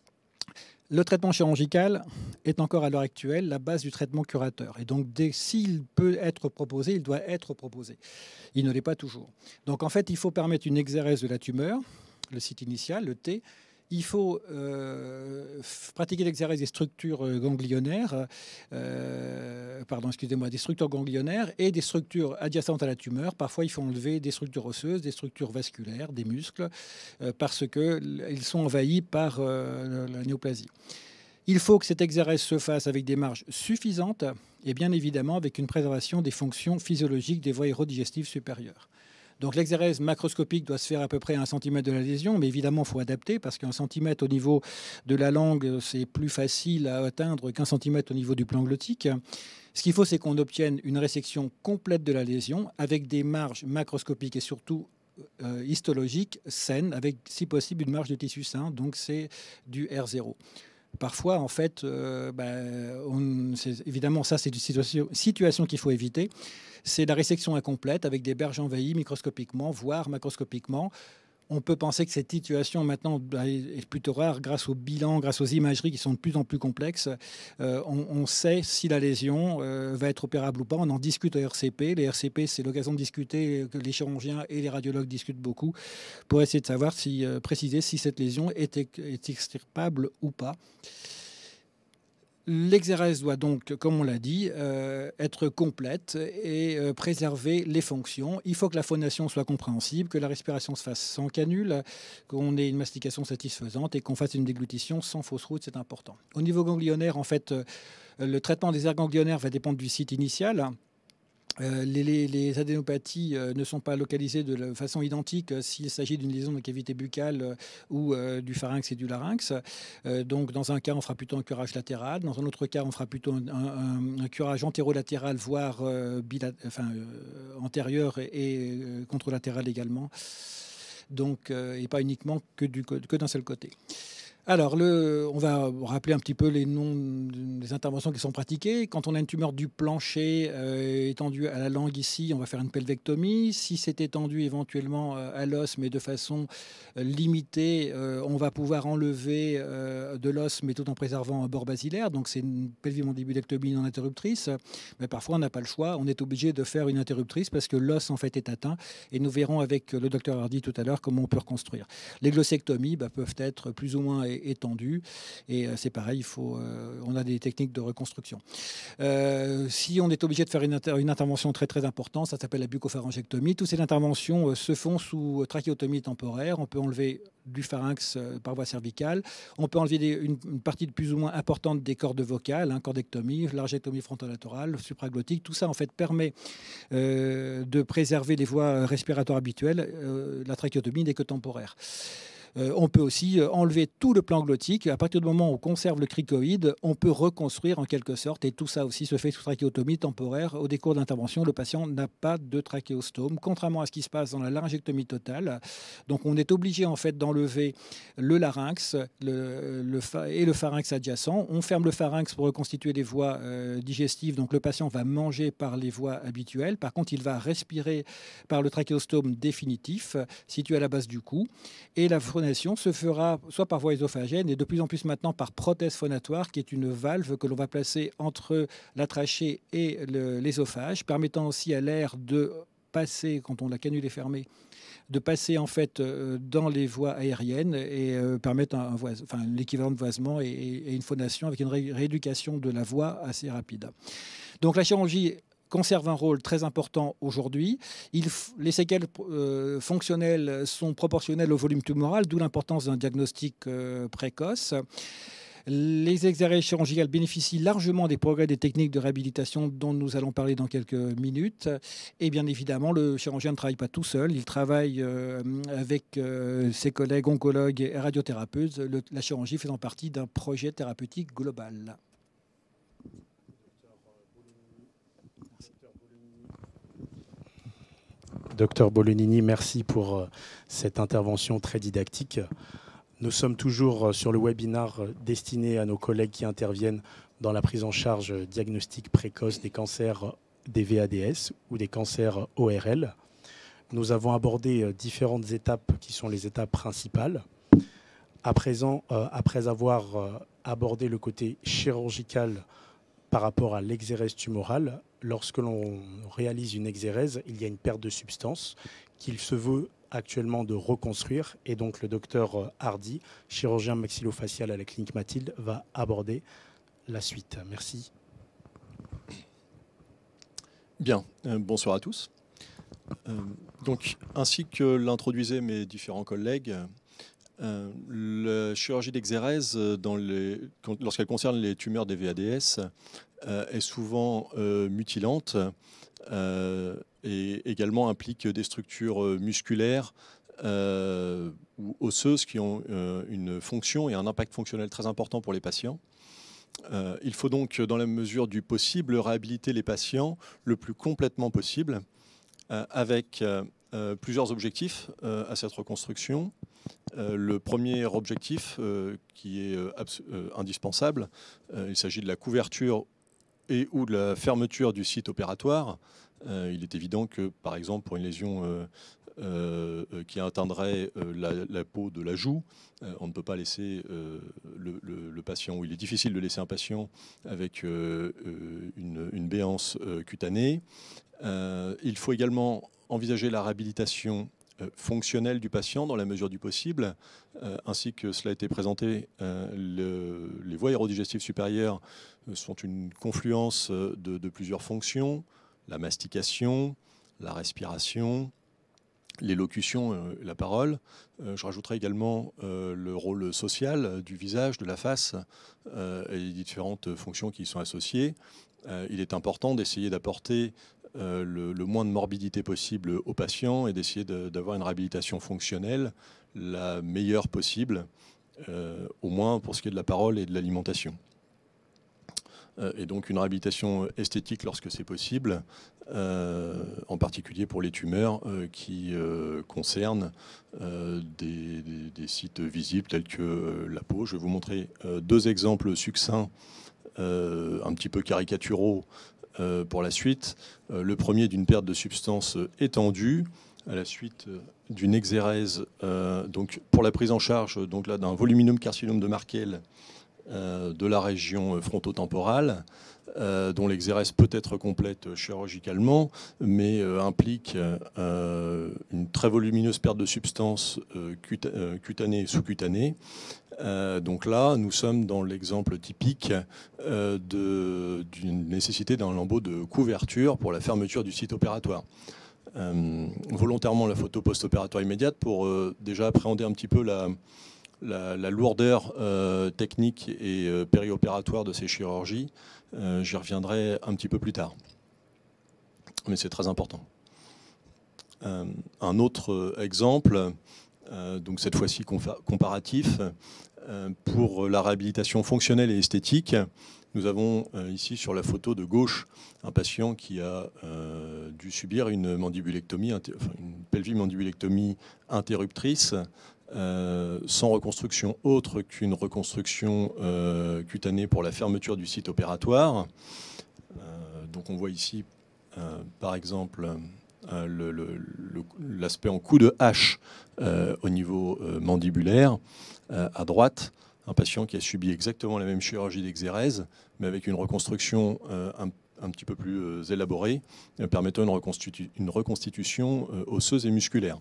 Speaker 7: Le traitement chirurgical est encore à l'heure actuelle la base du traitement curateur. Et donc, s'il peut être proposé, il doit être proposé. Il ne l'est pas toujours. Donc, en fait, il faut permettre une exérèse de la tumeur, le site initial, le T. Il faut euh, pratiquer l'exérèse des structures ganglionnaires, euh, pardon, excusez-moi, des structures ganglionnaires et des structures adjacentes à la tumeur. Parfois, il faut enlever des structures osseuses, des structures vasculaires, des muscles, euh, parce qu'ils sont envahis par euh, la néoplasie. Il faut que cette exérèse se fasse avec des marges suffisantes et bien évidemment avec une préservation des fonctions physiologiques des voies aérodigestives supérieures. Donc l'exérèse macroscopique doit se faire à peu près à un centimètre de la lésion, mais évidemment, il faut adapter parce qu'un centimètre au niveau de la langue, c'est plus facile à atteindre qu'un centimètre au niveau du plan glottique. Ce qu'il faut, c'est qu'on obtienne une résection complète de la lésion avec des marges macroscopiques et surtout euh, histologiques saines, avec si possible une marge de tissu sain, donc c'est du R zéro. Parfois, en fait, euh, bah, on, évidemment, ça, c'est une situation, situation qu'il faut éviter. C'est la résection incomplète avec des berges envahies microscopiquement, voire macroscopiquement. On peut penser que cette situation maintenant est plutôt rare grâce au bilan, grâce aux imageries qui sont de plus en plus complexes. Euh, on, on sait si la lésion euh, va être opérable ou pas. On en discute au R C P. Les R C P, c'est l'occasion de discuter, que les chirurgiens et les radiologues discutent beaucoup pour essayer de savoir, si, euh, préciser si cette lésion est, est extirpable ou pas. L'exérèse doit donc, comme on l'a dit, euh, être complète et euh, préserver les fonctions. Il faut que la phonation soit compréhensible, que la respiration se fasse sans canule, qu'on ait une mastication satisfaisante et qu'on fasse une déglutition sans fausse route, c'est important. Au niveau ganglionnaire, en fait, euh, le traitement des aires ganglionnaires va dépendre du site initial. Euh, les, les, les adénopathies euh, ne sont pas localisées de la façon identique euh, s'il s'agit d'une lésion de cavité buccale euh, ou euh, du pharynx et du larynx. Euh, donc, dans un cas, on fera plutôt un curage latéral. Dans un autre cas, on fera plutôt un, un, un curage antérolatéral, voire euh, bilat enfin, euh, antérieur et, et euh, contralatéral également. Donc, euh, et pas uniquement que, du, que d'un seul côté. Alors, le, on va rappeler un petit peu les noms des interventions qui sont pratiquées. Quand on a une tumeur du plancher euh, étendue à la langue ici, on va faire une pelvectomie. Si c'est étendu éventuellement euh, à l'os, mais de façon euh, limitée, euh, on va pouvoir enlever euh, de l'os, mais tout en préservant un bord basilaire. Donc, c'est une pelvimondibulectomie non interruptrice. Mais parfois, on n'a pas le choix. On est obligé de faire une interruptrice parce que l'os, en fait, est atteint. Et nous verrons avec le docteur Hardy tout à l'heure comment on peut reconstruire. Les glossectomies bah, peuvent être plus ou moins étendu et euh, c'est pareil, il faut, euh, on a des techniques de reconstruction. Euh, si on est obligé de faire une, inter une intervention très très importante, ça s'appelle la buccopharyngectomie. Toutes ces interventions euh, se font sous trachéotomie temporaire. On peut enlever du pharynx euh, par voie cervicale. On peut enlever des, une, une partie de plus ou moins importante des cordes vocales, hein, cordectomie, laryngectomie frontolatérale, supraglottique. Tout ça en fait permet euh, de préserver les voies respiratoires habituelles. Euh, la trachéotomie n'est que temporaire. Euh, on peut aussi enlever tout le plan glottique. À partir du moment où on conserve le cricoïde, on peut reconstruire en quelque sorte. Et tout ça aussi se fait sous trachéotomie temporaire. Au décours de l'intervention, le patient n'a pas de trachéostome, contrairement à ce qui se passe dans la laryngectomie totale. Donc on est obligé en fait d'enlever le larynx le, le et le pharynx adjacent. On ferme le pharynx pour reconstituer les voies euh, digestives. Donc le patient va manger par les voies habituelles. Par contre, il va respirer par le trachéostome définitif situé à la base du cou. Et la se fera soit par voie œsophagène et de plus en plus maintenant par prothèse phonatoire, qui est une valve que l'on va placer entre la trachée et l'ésophage, permettant aussi à l'air de passer, quand on la canule est fermée, de passer en fait dans les voies aériennes et euh, permettre un, un enfin, l'équivalent de voisement et, et une phonation avec une ré rééducation de la voix assez rapide. Donc la chirurgie conserve un rôle très important aujourd'hui. Les séquelles euh, fonctionnelles sont proportionnelles au volume tumoral, d'où l'importance d'un diagnostic euh, précoce. Les exérèses chirurgicales bénéficient largement des progrès des techniques de réhabilitation dont nous allons parler dans quelques minutes. Et bien évidemment, le chirurgien ne travaille pas tout seul. Il travaille euh, avec euh, ses collègues oncologues et radiothérapeutes, le, la chirurgie faisant partie d'un projet thérapeutique global.
Speaker 1: Docteur Bolognini, merci pour euh, cette intervention très didactique. Nous sommes toujours euh, sur le webinaire euh, destiné à nos collègues qui interviennent dans la prise en charge euh, diagnostic précoce des cancers euh, des V A D S ou des cancers euh, O R L. Nous avons abordé euh, différentes étapes qui sont les étapes principales. À présent, euh, après avoir euh, abordé le côté chirurgical par rapport à l'exérèse tumorale, lorsque l'on réalise une exérèse, il y a une perte de substance qu'il se veut actuellement de reconstruire. Et donc le docteur Hardy, chirurgien maxillofacial à la clinique Mathilde, va aborder la suite. Merci.
Speaker 8: Bien, euh, bonsoir à tous. Euh, donc, ainsi que l'introduisaient mes différents collègues, Euh, la chirurgie d'exérèse, lorsqu'elle concerne les tumeurs des V A D S, euh, est souvent euh, mutilante euh, et également implique des structures musculaires euh, ou osseuses qui ont euh, une fonction et un impact fonctionnel très important pour les patients. Euh, il faut donc, dans la mesure du possible, réhabiliter les patients le plus complètement possible euh, avec euh, plusieurs objectifs euh, à cette reconstruction. Euh, le premier objectif euh, qui est euh, euh, indispensable, euh, il s'agit de la couverture et ou de la fermeture du site opératoire. Euh, il est évident que, par exemple, pour une lésion euh, euh, qui atteindrait euh, la, la peau de la joue, euh, on ne peut pas laisser euh, le, le, le patient, ou il est difficile de laisser un patient avec euh, une, une béance euh, cutanée. Euh, il faut également envisager la réhabilitation fonctionnelle du patient dans la mesure du possible, euh, ainsi que cela a été présenté. Euh, le, les voies aérodigestives supérieures sont une confluence de, de plusieurs fonctions, la mastication, la respiration, l'élocution, euh, la parole. Euh, je rajouterai également euh, le rôle social du visage, de la face, euh, et les différentes fonctions qui y sont associées. Euh, il est important d'essayer d'apporter Euh, le, le moins de morbidité possible aux patients et d'essayer de, d'avoir une réhabilitation fonctionnelle la meilleure possible, euh, au moins pour ce qui est de la parole et de l'alimentation. Euh, et donc une réhabilitation esthétique lorsque c'est possible, euh, en particulier pour les tumeurs euh, qui euh, concernent euh, des, des, des sites visibles tels que euh, la peau. Je vais vous montrer euh, deux exemples succincts, euh, un petit peu caricaturaux, Euh, pour la suite. Euh, le premier d'une perte de substance étendue à la suite d'une exérèse, euh, donc pour la prise en charge donc là, d'un voluminome carcinome de Markel euh, de la région frontotemporale, euh, dont l'exérèse peut être complète chirurgicalement, mais euh, implique euh, une très volumineuse perte de substance euh, cuta- euh, cutanée et sous-cutanée. Euh, donc là, nous sommes dans l'exemple typique euh, de, d'une nécessité d'un lambeau de couverture pour la fermeture du site opératoire. Euh, volontairement la photo post-opératoire immédiate pour euh, déjà appréhender un petit peu la, la, la lourdeur euh, technique et euh, périopératoire de ces chirurgies. Euh, j'y reviendrai un petit peu plus tard. Mais c'est très important. Euh, un autre exemple, euh, donc cette fois-ci comparatif, pour la réhabilitation fonctionnelle et esthétique. Nous avons ici sur la photo de gauche un patient qui a euh, dû subir une mandibulectomie, enfin une pelvimandibulectomie interruptrice euh, sans reconstruction autre qu'une reconstruction euh, cutanée pour la fermeture du site opératoire. Euh, donc on voit ici euh, par exemple euh, le, le, le, l'aspect en coup de hache euh, au niveau euh, mandibulaire. À droite, un patient qui a subi exactement la même chirurgie d'exérèse, mais avec une reconstruction euh, un, un petit peu plus euh, élaborée, euh, permettant une, reconstitu- une reconstitution euh, osseuse et musculaire.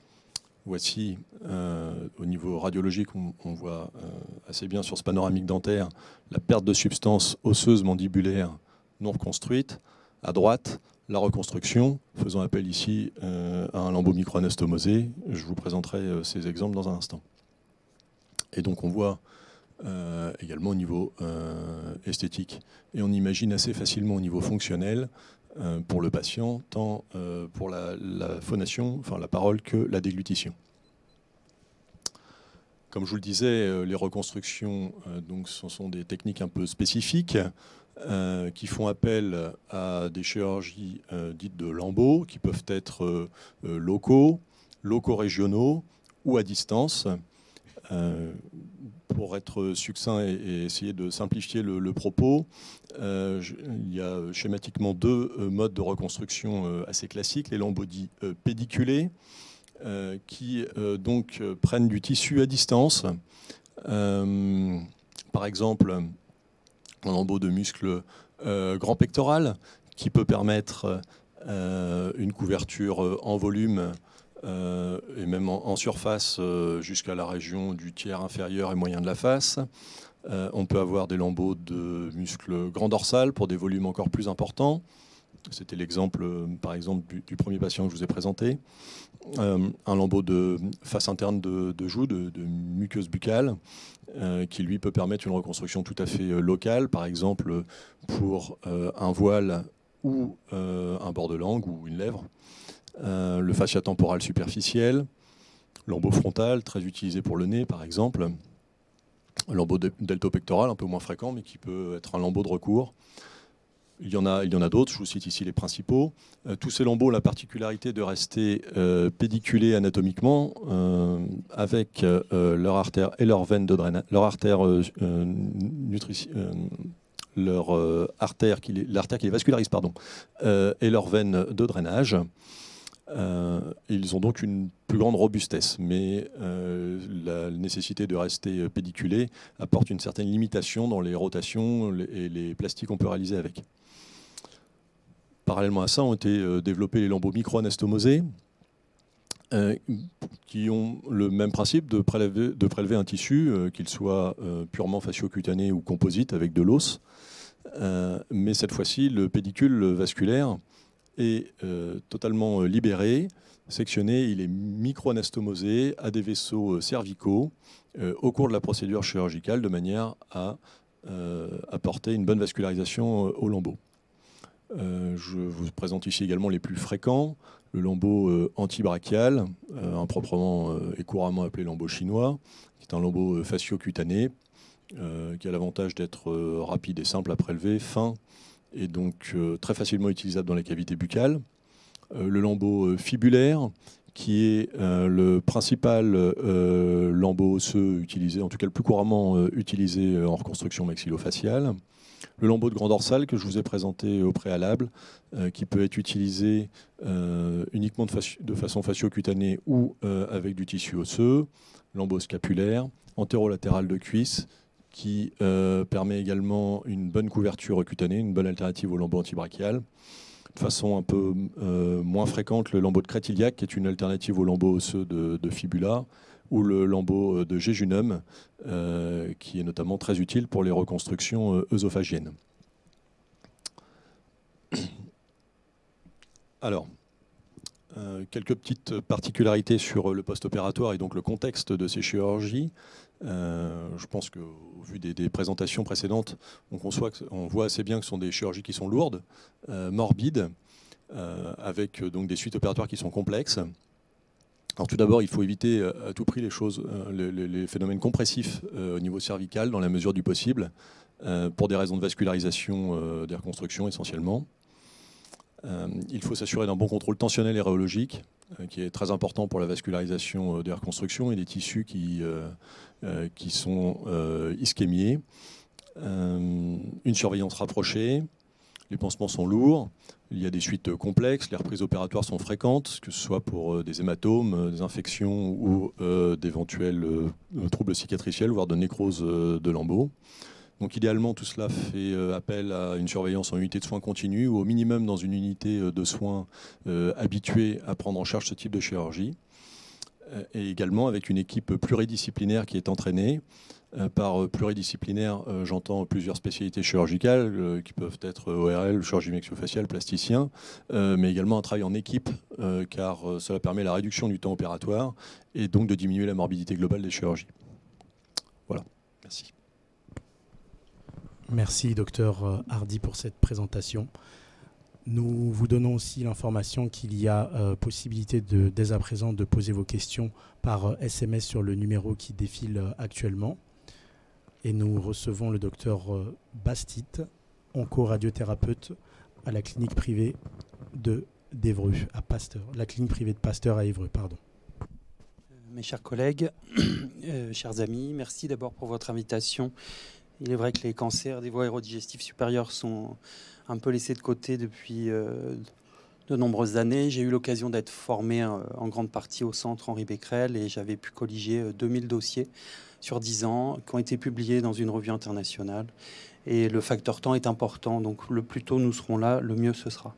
Speaker 8: Voici, euh, au niveau radiologique, on, on voit euh, assez bien sur ce panoramique dentaire la perte de substance osseuse mandibulaire non reconstruite. À droite, la reconstruction, faisant appel ici euh, à un lambeau micro-anastomosé. Je vous présenterai euh, ces exemples dans un instant. Et donc on voit euh, également au niveau euh, esthétique. Et on imagine assez facilement au niveau fonctionnel euh, pour le patient, tant euh, pour la, la phonation, enfin la parole, que la déglutition. Comme je vous le disais, euh, les reconstructions, euh, donc, ce sont des techniques un peu spécifiques euh, qui font appel à des chirurgies euh, dites de lambeaux, qui peuvent être euh, locaux, locaux régionaux ou à distance. Euh, pour être succinct et, et essayer de simplifier le, le propos, euh, je, il y a schématiquement deux euh, modes de reconstruction euh, assez classiques, les lambeaux dits euh, pédiculés, euh, qui euh, donc euh, prennent du tissu à distance. Euh, par exemple, un lambeau de muscle euh, grand pectoral qui peut permettre euh, une couverture en volume Euh, et même en, en surface euh, jusqu'à la région du tiers inférieur et moyen de la face. Euh, on peut avoir des lambeaux de muscles grand dorsal pour des volumes encore plus importants. C'était l'exemple, par exemple, du, du premier patient que je vous ai présenté. Euh, un lambeau de face interne de, de joue, de, de muqueuse buccale, euh, qui lui peut permettre une reconstruction tout à fait euh, locale, par exemple pour euh, un voile ou euh, un bord de langue ou une lèvre. Euh, le fascia temporal superficiel, lambeau frontal, très utilisé pour le nez par exemple, un lambeau deltopectoral un peu moins fréquent mais qui peut être un lambeau de recours. il y en a, il y en a d'autres, je vous cite ici les principaux. Euh, tous ces lambeaux ont la particularité de rester euh, pédiculés anatomiquement euh, avec euh, leur artère et leur veine de drainage, leur artère euh, nutrici- euh, leur euh, artère qui les, l'artère qui les vascularise, pardon, euh, et leur veine de drainage. Euh, ils ont donc une plus grande robustesse, mais euh, la nécessité de rester pédiculé apporte une certaine limitation dans les rotations et les plastiques qu'on peut réaliser avec. Parallèlement à ça, ont été euh, développés les lambeaux micro-anastomosés, euh, qui ont le même principe de prélever, de prélever un tissu, euh, qu'il soit euh, purement fascio-cutané ou composite avec de l'os. Euh, mais cette fois-ci, le pédicule vasculaire est euh, totalement libéré, sectionné, il est micro-anastomosé à des vaisseaux cervicaux euh, au cours de la procédure chirurgicale de manière à euh, apporter une bonne vascularisation au lambeau. Euh, je vous présente ici également les plus fréquents. Le lambeau euh, antibrachial, euh, improprement euh, et couramment appelé lambeau chinois, qui est un lambeau euh, fascio-cutané, euh, qui a l'avantage d'être euh, rapide et simple à prélever, fin, et donc euh, très facilement utilisable dans la cavité buccale. Euh, le lambeau euh, fibulaire, qui est euh, le principal euh, lambeau osseux utilisé, en tout cas le plus couramment euh, utilisé en reconstruction maxillofaciale. Le lambeau de grand dorsal que je vous ai présenté au préalable, euh, qui peut être utilisé euh, uniquement de, faci- de façon fascio-cutanée ou euh, avec du tissu osseux. Lambeau scapulaire, antérolatéral de cuisse, qui euh, permet également une bonne couverture cutanée, une bonne alternative au lambeau antibrachial. De façon un peu euh, moins fréquente, le lambeau de crête iliaque, qui est une alternative au lambeau osseux de, de fibula, ou le lambeau de jéjunum, euh, qui est notamment très utile pour les reconstructions euh, œsophagiennes. Alors, euh, quelques petites particularités sur le post-opératoire et donc le contexte de ces chirurgies. Euh, je pense qu'au vu des, des présentations précédentes, on, conçoit que, on voit assez bien que ce sont des chirurgies qui sont lourdes, euh, morbides, euh, avec donc des suites opératoires qui sont complexes. Alors tout d'abord, il faut éviter à tout prix les choses, les, les, les phénomènes compressifs euh, au niveau cervical dans la mesure du possible, euh, pour des raisons de vascularisation euh, des reconstructions essentiellement. Euh, il faut s'assurer d'un bon contrôle tensionnel et rhéologique, euh, qui est très important pour la vascularisation euh, des reconstructions et des tissus qui, euh, euh, qui sont euh, ischémiés. Euh, une surveillance rapprochée. Les pansements sont lourds, il y a des suites complexes, les reprises opératoires sont fréquentes, que ce soit pour des hématomes, des infections ou euh, d'éventuels euh, troubles cicatriciels, voire de nécrose euh, de lambeaux. Donc idéalement, tout cela fait euh, appel à une surveillance en unité de soins continue ou au minimum dans une unité de soins euh, habituée à prendre en charge ce type de chirurgie. Euh, et également avec une équipe pluridisciplinaire qui est entraînée. Par pluridisciplinaire, euh, j'entends plusieurs spécialités chirurgicales euh, qui peuvent être O R L, chirurgie maxillofaciale, plasticien, euh, mais également un travail en équipe, euh, car euh, cela permet la réduction du temps opératoire et donc de diminuer la morbidité globale des chirurgies. Voilà, merci.
Speaker 1: Merci, docteur Hardy, pour cette présentation. Nous vous donnons aussi l'information qu'il y a euh, possibilité de, dès à présent de poser vos questions par euh, S M S sur le numéro qui défile euh, actuellement. Et nous recevons le docteur euh, Bastit, onco-radiothérapeute à la clinique privée de d'Évreux, à Pasteur, la clinique privée de Pasteur à Évreux, pardon.
Speaker 9: Mes chers collègues, euh, chers amis, merci d'abord pour votre invitation. Il est vrai que les cancers des voies aérodigestives supérieures sont un peu laissés de côté depuis euh, de nombreuses années. J'ai eu l'occasion d'être formé euh, en grande partie au centre Henri Becquerel et j'avais pu colliger euh, deux mille dossiers sur dix ans qui ont été publiés dans une revue internationale. Et le facteur temps est important, donc le plus tôt nous serons là, le mieux ce sera.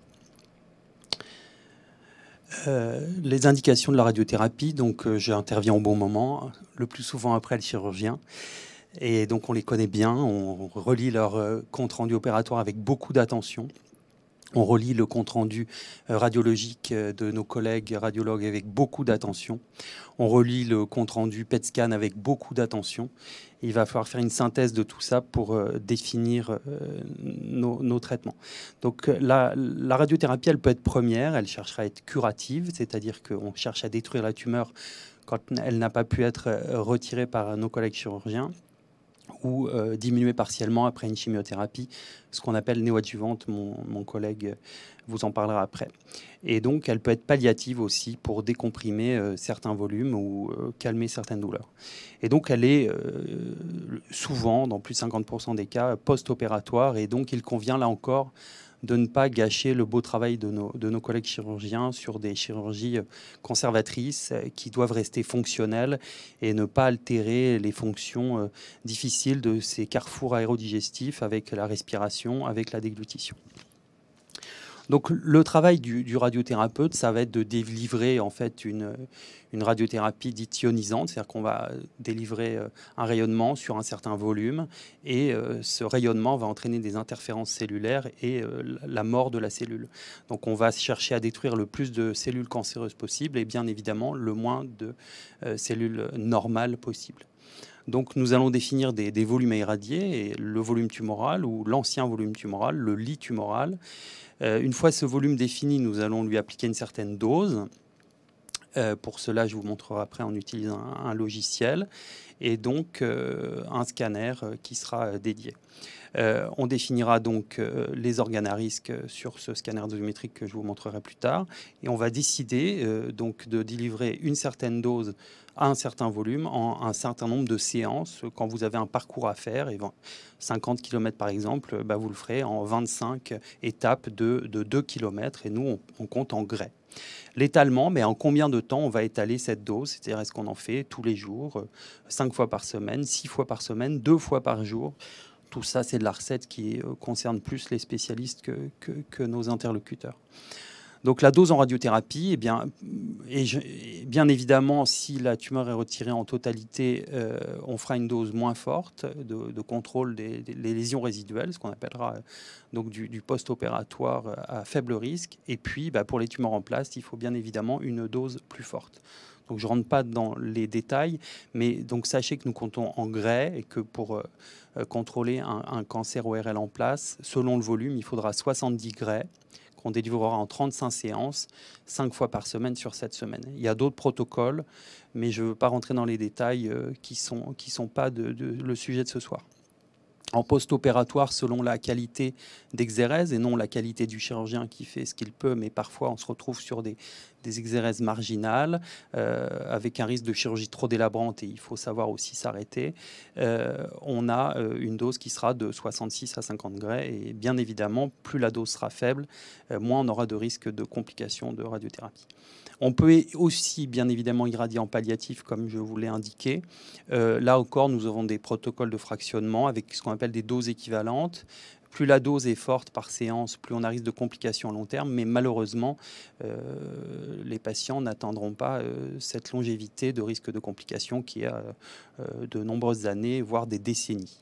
Speaker 9: Euh, les indications de la radiothérapie, donc euh, j'interviens au bon moment, le plus souvent après le chirurgien. Et donc on les connaît bien, on relit leur euh, compte-rendu opératoire avec beaucoup d'attention. On relit le compte-rendu euh, radiologique euh, de nos collègues radiologues avec beaucoup d'attention. On relit le compte-rendu P E T scan avec beaucoup d'attention. Il va falloir faire une synthèse de tout ça pour euh, définir euh, nos, nos traitements. Donc la, la radiothérapie, elle peut être première, elle cherchera à être curative, c'est-à-dire qu'on cherche à détruire la tumeur quand elle n'a pas pu être retirée par nos collègues chirurgiens. ou euh, diminuer partiellement après une chimiothérapie, ce qu'on appelle néoadjuvante. Mon, mon collègue vous en parlera après. Et donc, elle peut être palliative aussi pour décomprimer euh, certains volumes ou euh, calmer certaines douleurs. Et donc, elle est euh, souvent, dans plus de cinquante pour cent des cas, post-opératoire. Et donc, il convient, là encore, de ne pas gâcher le beau travail de nos, de nos collègues chirurgiens sur des chirurgies conservatrices qui doivent rester fonctionnelles et ne pas altérer les fonctions euh, difficiles de ces carrefours aérodigestifs avec la respiration, avec la déglutition. Donc le travail du, du radiothérapeute, ça va être de délivrer en fait une, une radiothérapie dite ionisante, c'est-à-dire qu'on va délivrer un rayonnement sur un certain volume et euh, ce rayonnement va entraîner des interférences cellulaires et euh, la mort de la cellule. Donc on va chercher à détruire le plus de cellules cancéreuses possible et bien évidemment le moins de euh, cellules normales possible. Donc nous allons définir des, des volumes à irradier, et le volume tumoral ou l'ancien volume tumoral, le lit tumoral. Euh, une fois ce volume défini, nous allons lui appliquer une certaine dose. Euh, pour cela, je vous montrerai après en utilisant un, un logiciel et donc euh, un scanner euh, qui sera euh, dédié. Euh, on définira donc euh, les organes à risque sur ce scanner dosimétrique que je vous montrerai plus tard et on va décider euh, donc de délivrer une certaine dose à un certain volume en un certain nombre de séances. Quand vous avez un parcours à faire, et cinquante kilomètres par exemple, bah vous le ferez en vingt-cinq étapes de, de deux kilomètres et nous on, on compte en grès. L'étalement, mais en combien de temps on va étaler cette dose? C'est-à-dire, est-ce qu'on en fait tous les jours, cinq fois par semaine, six fois par semaine, deux fois par jour? Tout ça, c'est de la recette qui concerne plus les spécialistes que, que, que nos interlocuteurs. Donc la dose en radiothérapie, eh bien, et je, et bien évidemment, si la tumeur est retirée en totalité, euh, on fera une dose moins forte de, de contrôle des, des lésions résiduelles, ce qu'on appellera donc du, du post-opératoire à faible risque. Et puis, bah, pour les tumeurs en place, il faut bien évidemment une dose plus forte. Donc je ne rentre pas dans les détails, mais donc sachez que nous comptons en grès et que pour euh, contrôler un, un cancer O R L en place, selon le volume, il faudra soixante-dix grès qu'on délivrera en trente-cinq séances, cinq fois par semaine sur sept semaines. Il y a d'autres protocoles, mais je ne veux pas rentrer dans les détails euh, qui ne sont, qui sont pas de, de, le sujet de ce soir. En post-opératoire, selon la qualité d'exérèse et non la qualité du chirurgien qui fait ce qu'il peut, mais parfois on se retrouve sur des, des exérèses marginales euh, avec un risque de chirurgie trop délabrante et il faut savoir aussi s'arrêter. Euh, on a euh, une dose qui sera de soixante-six à cinquante grès et bien évidemment, plus la dose sera faible, euh, moins on aura de risque de complications de radiothérapie. On peut aussi, bien évidemment, irradier en palliatif, comme je vous l'ai indiqué. Euh, là encore, nous avons des protocoles de fractionnement avec ce qu'on appelle des doses équivalentes. Plus la dose est forte par séance, plus on a risque de complications à long terme. Mais malheureusement, euh, les patients n'attendront pas euh, cette longévité de risque de complications qui a euh, de nombreuses années, voire des décennies.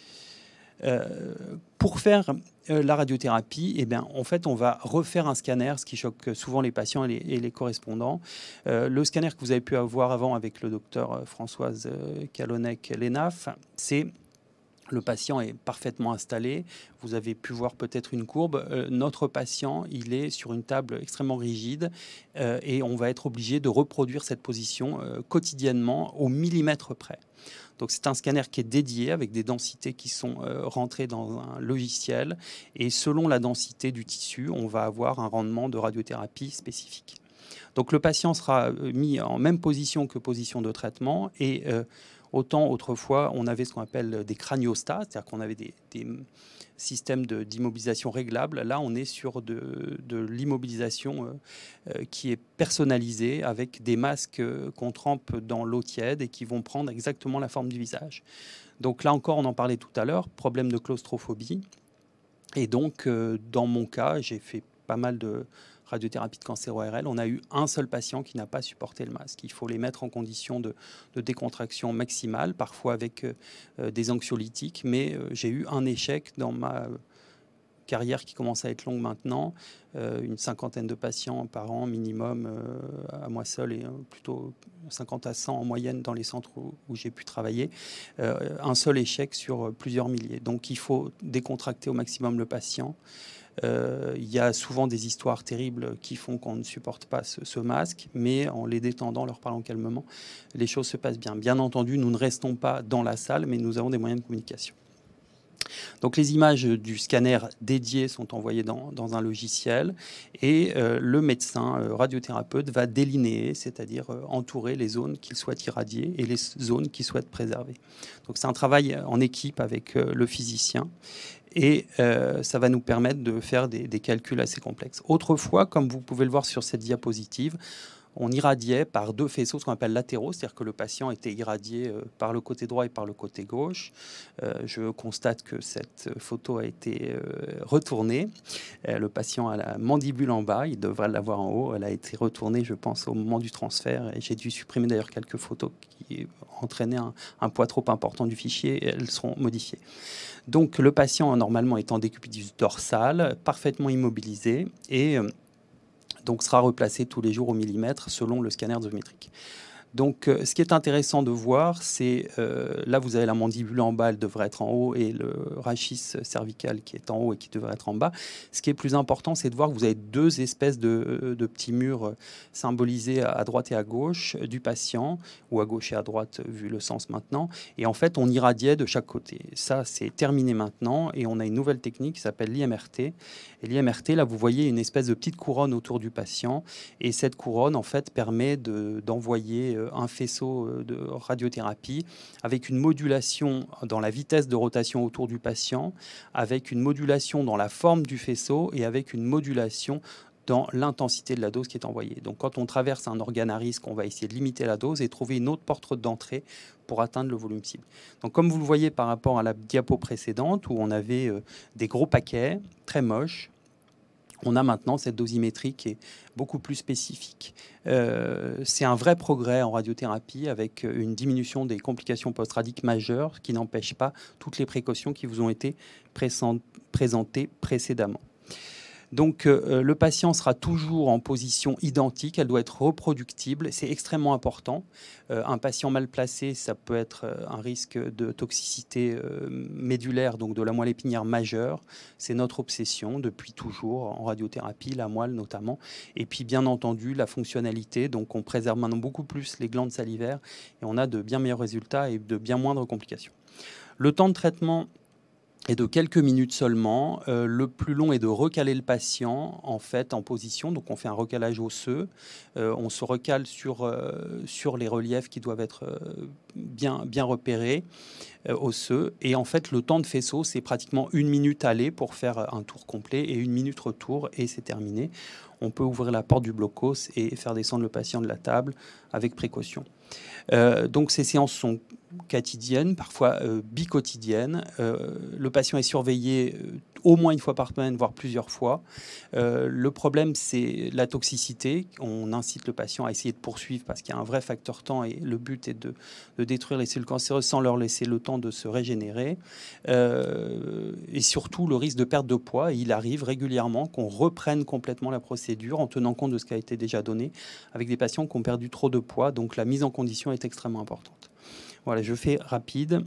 Speaker 9: Euh, pour faire euh, la radiothérapie, eh bien, en fait, on va refaire un scanner, ce qui choque souvent les patients et les, et les correspondants. Euh, le scanner que vous avez pu avoir avant avec le docteur Françoise Calonnec-Lenaf, c'est le patient est parfaitement installé. Vous avez pu voir peut-être une courbe. Euh, notre patient, il est sur une table extrêmement rigide euh, et on va être obligé de reproduire cette position euh, quotidiennement au millimètre près. Donc c'est un scanner qui est dédié avec des densités qui sont euh, rentrées dans un logiciel et selon la densité du tissu, on va avoir un rendement de radiothérapie spécifique. Donc le patient sera mis en même position que position de traitement et euh, autant autrefois on avait ce qu'on appelle des craniostats, c'est-à-dire qu'on avait des, des systèmes de, d'immobilisation réglables. Là on est sur de, de l'immobilisation euh, euh, qui est personnalisée avec des masques euh, qu'on trempe dans l'eau tiède et qui vont prendre exactement la forme du visage. Donc là encore on en parlait tout à l'heure, problème de claustrophobie. Et donc euh, dans mon cas, j'ai fait pas mal de radiothérapie de cancer O R L, on a eu un seul patient qui n'a pas supporté le masque. Il faut les mettre en condition de, de décontraction maximale, parfois avec euh, des anxiolytiques, mais euh, j'ai eu un échec dans ma carrière qui commence à être longue maintenant, euh, une cinquantaine de patients par an minimum euh, à moi seul et euh, plutôt cinquante à cent en moyenne dans les centres où, où j'ai pu travailler, euh, un seul échec sur plusieurs milliers. Donc il faut décontracter au maximum le patient. Euh, il y a souvent des histoires terribles qui font qu'on ne supporte pas ce, ce masque, mais en les détendant, leur parlant calmement, les choses se passent bien. Bien entendu, nous ne restons pas dans la salle, mais nous avons des moyens de communication. Donc les images du scanner dédié sont envoyées dans, dans un logiciel et euh, le médecin euh, radiothérapeute va délinéer, c'est-à-dire euh, entourer les zones qu'il souhaite irradier et les zones qu'il souhaite préserver. Donc c'est un travail en équipe avec euh, le physicien et euh, ça va nous permettre de faire des, des calculs assez complexes. Autrefois, comme vous pouvez le voir sur cette diapositive, on irradiait par deux faisceaux, ce qu'on appelle latéraux, c'est-à-dire que le patient était irradié par le côté droit et par le côté gauche. Euh, je constate que cette photo a été euh, retournée. Euh, le patient a la mandibule en bas, il devrait l'avoir en haut. Elle a été retournée, je pense, au moment du transfert. Et j'ai dû supprimer d'ailleurs quelques photos qui entraînaient un, un poids trop important du fichier et elles seront modifiées. Donc le patient, normalement, est en décubitus dorsal, parfaitement immobilisé et... Euh, donc sera replacé tous les jours au millimètre selon le scanner dosimétrique. Donc, euh, ce qui est intéressant de voir, c'est euh, là, vous avez la mandibule en bas, elle devrait être en haut, et le rachis cervical qui est en haut et qui devrait être en bas. Ce qui est plus important, c'est de voir que vous avez deux espèces de, de petits murs symbolisés à droite et à gauche du patient, ou à gauche et à droite, vu le sens maintenant. Et en fait, on irradiait de chaque côté. Ça, c'est terminé maintenant, et on a une nouvelle technique qui s'appelle l'I M R T. Et l'I M R T, là, vous voyez une espèce de petite couronne autour du patient, et cette couronne, en fait, permet de, d'envoyer un faisceau de radiothérapie avec une modulation dans la vitesse de rotation autour du patient, avec une modulation dans la forme du faisceau et avec une modulation dans l'intensité de la dose qui est envoyée. Donc quand on traverse un organe à risque, on va essayer de limiter la dose et trouver une autre porte d'entrée pour atteindre le volume cible. Donc comme vous le voyez par rapport à la diapo précédente où on avait euh, des gros paquets très moches, on a maintenant cette dosimétrie qui est beaucoup plus spécifique. Euh, c'est un vrai progrès en radiothérapie avec une diminution des complications post-radiques majeures qui n'empêche pas toutes les précautions qui vous ont été présentées précédemment. Donc euh, le patient sera toujours en position identique, elle doit être reproductible, c'est extrêmement important. Euh, un patient mal placé, ça peut être euh, un risque de toxicité euh, médulaire, donc de la moelle épinière majeure. C'est notre obsession depuis toujours en radiothérapie, la moelle notamment. Et puis bien entendu la fonctionnalité, donc on préserve maintenant beaucoup plus les glandes salivaires et on a de bien meilleurs résultats et de bien moindres complications. Le temps de traitement et de quelques minutes seulement. Euh, le plus long est de recaler le patient en fait en position. Donc on fait un recalage osseux. Euh, on se recale sur, euh, sur les reliefs qui doivent être euh, bien, bien repérés, euh, osseux. Et en fait, le temps de faisceau, c'est pratiquement une minute aller pour faire un tour complet et une minute retour et c'est terminé. On peut ouvrir la porte du blocos et faire descendre le patient de la table avec précaution. Euh, donc ces séances sont quotidiennes, parfois euh, biquotidiennes. Euh, le patient est surveillé euh, au moins une fois par semaine, voire plusieurs fois. Euh, le problème, c'est la toxicité. On incite le patient à essayer de poursuivre parce qu'il y a un vrai facteur temps et le but est de, de détruire les cellules cancéreuses sans leur laisser le temps de se régénérer. Euh, et surtout, le risque de perte de poids. Et il arrive régulièrement qu'on reprenne complètement la procédure en tenant compte de ce qui a été déjà donné avec des patients qui ont perdu trop de poids. Donc la mise en condition est extrêmement importante. Voilà, je fais rapide.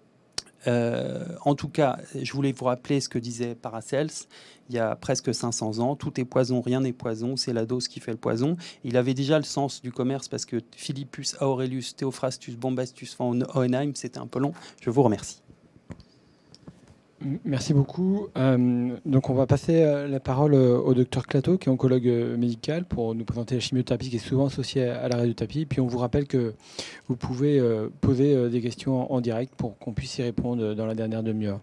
Speaker 9: Euh, en tout cas, je voulais vous rappeler ce que disait Paracels il y a presque cinq cents ans. Tout est poison, rien n'est poison, c'est la dose qui fait le poison. Il avait déjà le sens du commerce parce que Philippus Aurelius Theophrastus Bombastus von Hohenheim, c'était un peu long. Je vous remercie.
Speaker 2: Merci beaucoup. Euh, donc on va passer la parole au docteur Clateau, qui est oncologue médical, pour nous présenter la chimiothérapie qui est souvent associée à la radiothérapie. Puis on vous rappelle que vous pouvez euh, poser euh, des questions en direct pour qu'on puisse y répondre dans la dernière demi-heure.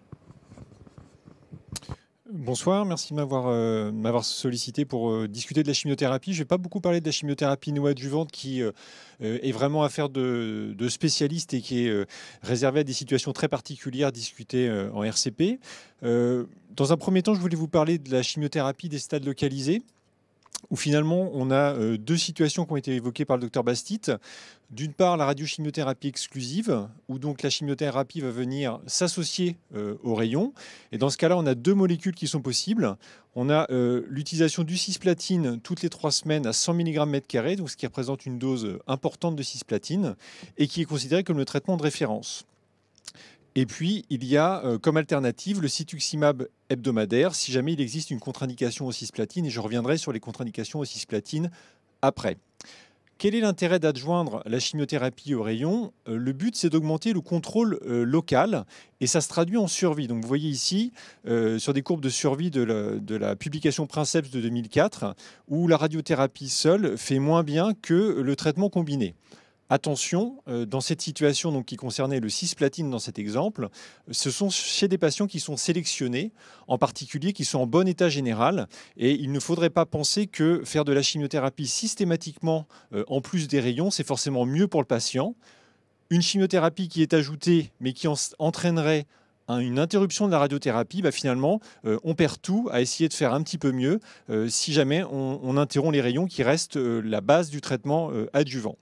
Speaker 10: Bonsoir, merci de m'avoir euh, m'avoir sollicité pour euh, discuter de la chimiothérapie. Je ne vais pas beaucoup parler de la chimiothérapie néoadjuvante qui euh, est vraiment affaire de, de spécialistes et qui est euh, réservée à des situations très particulières discutées euh, en R C P. Euh, dans un premier temps, je voulais vous parler de la chimiothérapie des stades localisés, où finalement on a euh, deux situations qui ont été évoquées par le docteur Bastit. D'une part, la radiochimiothérapie exclusive, où donc la chimiothérapie va venir s'associer euh, au rayon. Et dans ce cas-là, on a deux molécules qui sont possibles. On a euh, l'utilisation du cisplatine toutes les trois semaines à cent milligrammes mètre carré, donc ce qui représente une dose importante de cisplatine, et qui est considéré comme le traitement de référence. Et puis, il y a euh, comme alternative le cetuximab hebdomadaire, si jamais il existe une contre-indication au cisplatine, et je reviendrai sur les contre-indications au cisplatine après. Quel est l'intérêt d'adjoindre la chimiothérapie au rayon? euh, Le but, c'est d'augmenter le contrôle euh, local, et ça se traduit en survie. Donc, vous voyez ici, euh, sur des courbes de survie de la, de la publication Princeps de deux mille quatre, où la radiothérapie seule fait moins bien que le traitement combiné. Attention, euh, dans cette situation donc, qui concernait le cisplatine dans cet exemple, ce sont chez des patients qui sont sélectionnés, en particulier qui sont en bon état général, et il ne faudrait pas penser que faire de la chimiothérapie systématiquement euh, en plus des rayons, c'est forcément mieux pour le patient. Une chimiothérapie qui est ajoutée, mais qui en entraînerait une interruption de la radiothérapie, bah finalement, euh, on perd tout à essayer de faire un petit peu mieux euh, si jamais on, on interrompt les rayons qui restent euh, la base du traitement euh, adjuvant.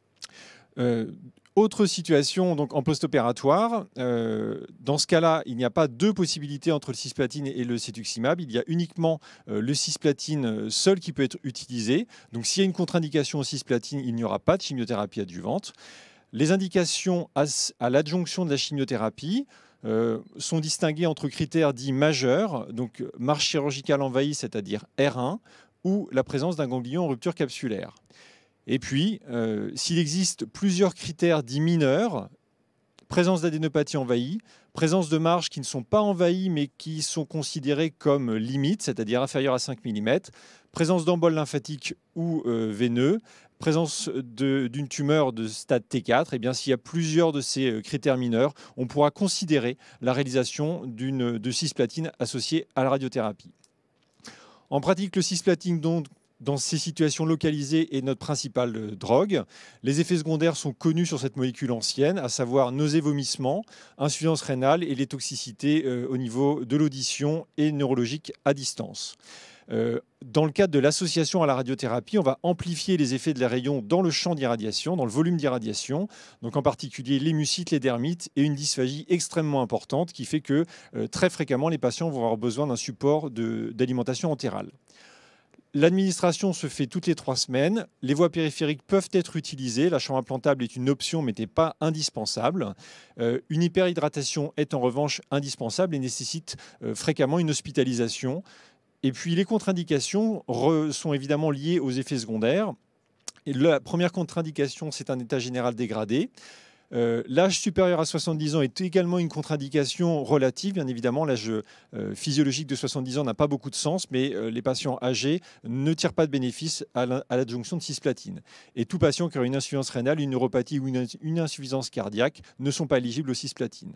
Speaker 10: Euh, autre situation donc en post-opératoire, euh, dans ce cas-là, il n'y a pas deux possibilités entre le cisplatine et le cetuximab. Il y a uniquement euh, le cisplatine seul qui peut être utilisé. Donc s'il y a une contre-indication au cisplatine, il n'y aura pas de chimiothérapie adjuvante. Les indications à, à l'adjonction de la chimiothérapie euh, sont distinguées entre critères dits majeurs, donc marge chirurgicale envahie, c'est-à-dire R un, ou la présence d'un ganglion en rupture capsulaire. Et puis, euh, s'il existe plusieurs critères dits mineurs, présence d'adénopathie envahie, présence de marges qui ne sont pas envahies mais qui sont considérées comme limites, c'est-à-dire inférieures à cinq millimètres, présence d'embole lymphatique ou euh, veineux, présence d'une tumeur de stade T quatre, et bien s'il y a plusieurs de ces critères mineurs, on pourra considérer la réalisation d'une de cisplatine associée à la radiothérapie. En pratique, le cisplatine donc dans ces situations localisées est notre principale drogue. Les effets secondaires sont connus sur cette molécule ancienne, à savoir nausées, vomissements, insuffisance rénale et les toxicités euh, au niveau de l'audition et neurologique à distance. Euh, dans le cadre de l'association à la radiothérapie, on va amplifier les effets de les rayons dans le champ d'irradiation, dans le volume d'irradiation, donc en particulier les mucites, les dermites et une dysphagie extrêmement importante qui fait que euh, très fréquemment les patients vont avoir besoin d'un support d'alimentation entérale. L'administration se fait toutes les trois semaines. Les voies périphériques peuvent être utilisées. La chambre implantable est une option, mais n'est pas indispensable. Euh, une hyperhydratation est en revanche indispensable et nécessite euh, fréquemment une hospitalisation. Et puis les contre-indications sont évidemment liées aux effets secondaires. Et la première contre-indication, c'est un état général dégradé. Euh, l'âge supérieur à soixante-dix ans est également une contre-indication relative. Bien évidemment, l'âge euh, physiologique de soixante-dix ans n'a pas beaucoup de sens, mais euh, les patients âgés ne tirent pas de bénéfice à l'adjonction de cisplatine. Et tout patient qui aura une insuffisance rénale, une neuropathie ou une, une insuffisance cardiaque ne sont pas éligibles aux cisplatines.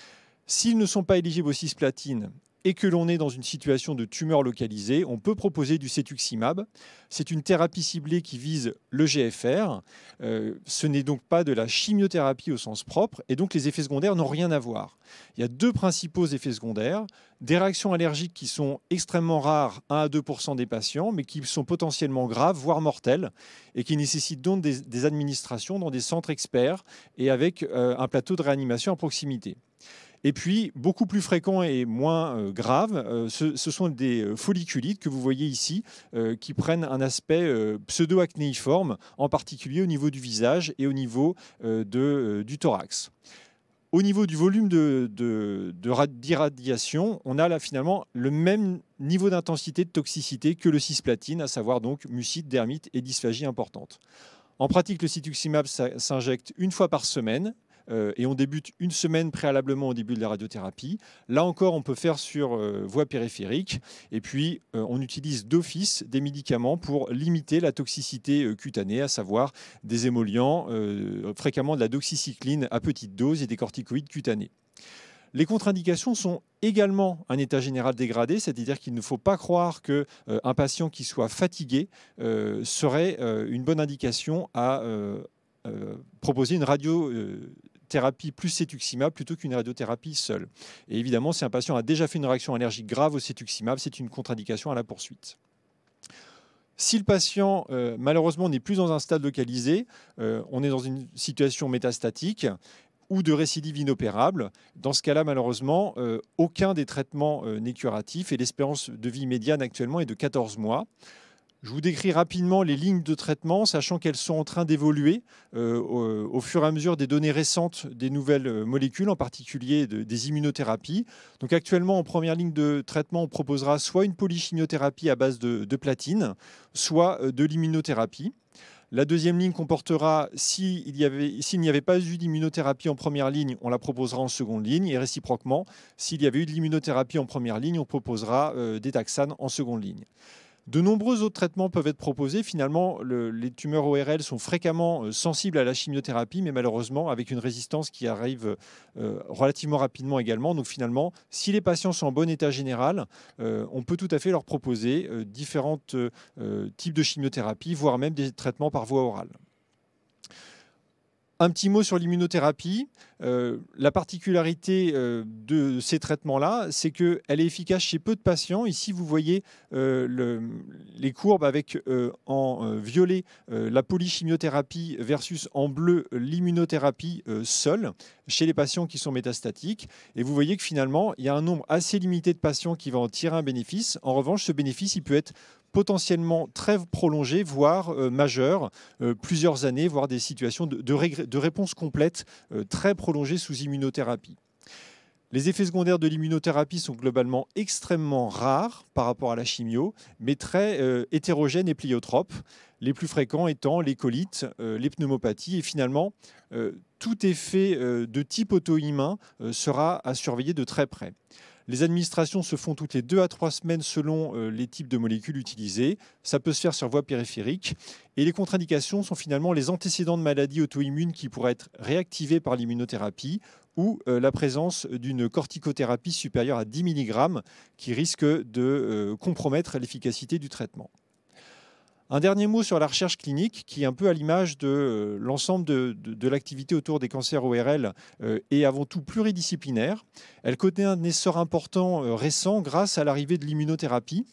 Speaker 10: S'ils ne sont pas éligibles aux cisplatines et que l'on est dans une situation de tumeur localisée, on peut proposer du cetuximab. C'est une thérapie ciblée qui vise le G F R. Euh, ce n'est donc pas de la chimiothérapie au sens propre, et donc les effets secondaires n'ont rien à voir. Il y a deux principaux effets secondaires, des réactions allergiques qui sont extrêmement rares, un à deux pour cent des patients, mais qui sont potentiellement graves, voire mortelles, et qui nécessitent donc des, des administrations dans des centres experts et avec euh, un plateau de réanimation à proximité. Et puis, beaucoup plus fréquent et moins euh, grave, euh, ce, ce sont des euh, folliculites que vous voyez ici, euh, qui prennent un aspect euh, pseudo-acnéiforme, en particulier au niveau du visage et au niveau euh, de, euh, du thorax. Au niveau du volume de, de, de, d'irradiation, on a là finalement le même niveau d'intensité de toxicité que le cisplatine, à savoir donc mucite, dermite et dysphagie importante. En pratique, le cetuximab s'injecte une fois par semaine. Euh, et on débute une semaine préalablement au début de la radiothérapie. Là encore, on peut faire sur euh, voie périphérique. Et puis, euh, on utilise d'office des médicaments pour limiter la toxicité euh, cutanée, à savoir des émollients, euh, fréquemment de la doxycycline à petite dose et des corticoïdes cutanés. Les contre-indications sont également un état général dégradé, c'est-à-dire qu'il ne faut pas croire qu'un euh, patient qui soit fatigué euh, serait euh, une bonne indication à euh, euh, proposer une radio euh, thérapie plus cetuximab plutôt qu'une radiothérapie seule. Et évidemment, si un patient a déjà fait une réaction allergique grave au cetuximab, c'est une contre-indication à la poursuite. Si le patient, euh, malheureusement, n'est plus dans un stade localisé, euh, on est dans une situation métastatique ou de récidive inopérable. Dans ce cas-là, malheureusement, euh, aucun des traitements euh, n'est curatif et l'espérance de vie médiane actuellement est de quatorze mois. Je vous décris rapidement les lignes de traitement, sachant qu'elles sont en train d'évoluer euh, au, au fur et à mesure des données récentes des nouvelles molécules, en particulier de, des immunothérapies. Donc actuellement, en première ligne de traitement, on proposera soit une polychimiothérapie à base de, de platine, soit de l'immunothérapie. La deuxième ligne comportera, s'il n'y avait, s'il n'y avait pas eu d'immunothérapie en première ligne, on la proposera en seconde ligne. Et réciproquement, s'il y avait eu de l'immunothérapie en première ligne, on proposera euh, des taxanes en seconde ligne. De nombreux autres traitements peuvent être proposés. Finalement, le, les tumeurs O R L sont fréquemment euh, sensibles à la chimiothérapie, mais malheureusement avec une résistance qui arrive euh, relativement rapidement également. Donc finalement, si les patients sont en bon état général, euh, on peut tout à fait leur proposer euh, différents euh, types de chimiothérapie, voire même des traitements par voie orale. Un petit mot sur l'immunothérapie. Euh, la particularité euh, de ces traitements-là, c'est qu'elle est efficace chez peu de patients. Ici, vous voyez euh, le, les courbes avec euh, en euh, violet euh, la polychimiothérapie versus en bleu l'immunothérapie euh, seule chez les patients qui sont métastatiques. Et vous voyez que finalement, il y a un nombre assez limité de patients qui vont en tirer un bénéfice. En revanche, ce bénéfice, il peut être potentiellement très prolongé, voire euh, majeur, euh, plusieurs années, voire des situations de, de, de réponse complète euh, très prolongées sous immunothérapie. Les effets secondaires de l'immunothérapie sont globalement extrêmement rares par rapport à la chimio, mais très euh, hétérogènes et pléiotropes, les plus fréquents étant les colites, euh, les pneumopathies, et finalement, euh, tout effet euh, de type auto-immun euh, sera à surveiller de très près. Les administrations se font toutes les deux à trois semaines selon euh, les types de molécules utilisées. Ça peut se faire sur voie périphérique. Et les contre-indications sont finalement les antécédents de maladies auto-immunes qui pourraient être réactivés par l'immunothérapie ou euh, la présence d'une corticothérapie supérieure à dix milligrammes qui risque de euh, compromettre l'efficacité du traitement. Un dernier mot sur la recherche clinique qui est un peu à l'image de euh, l'ensemble de, de, de l'activité autour des cancers O R L euh, et avant tout pluridisciplinaire. Elle connaît un essor important euh, récent grâce à l'arrivée de l'immunothérapie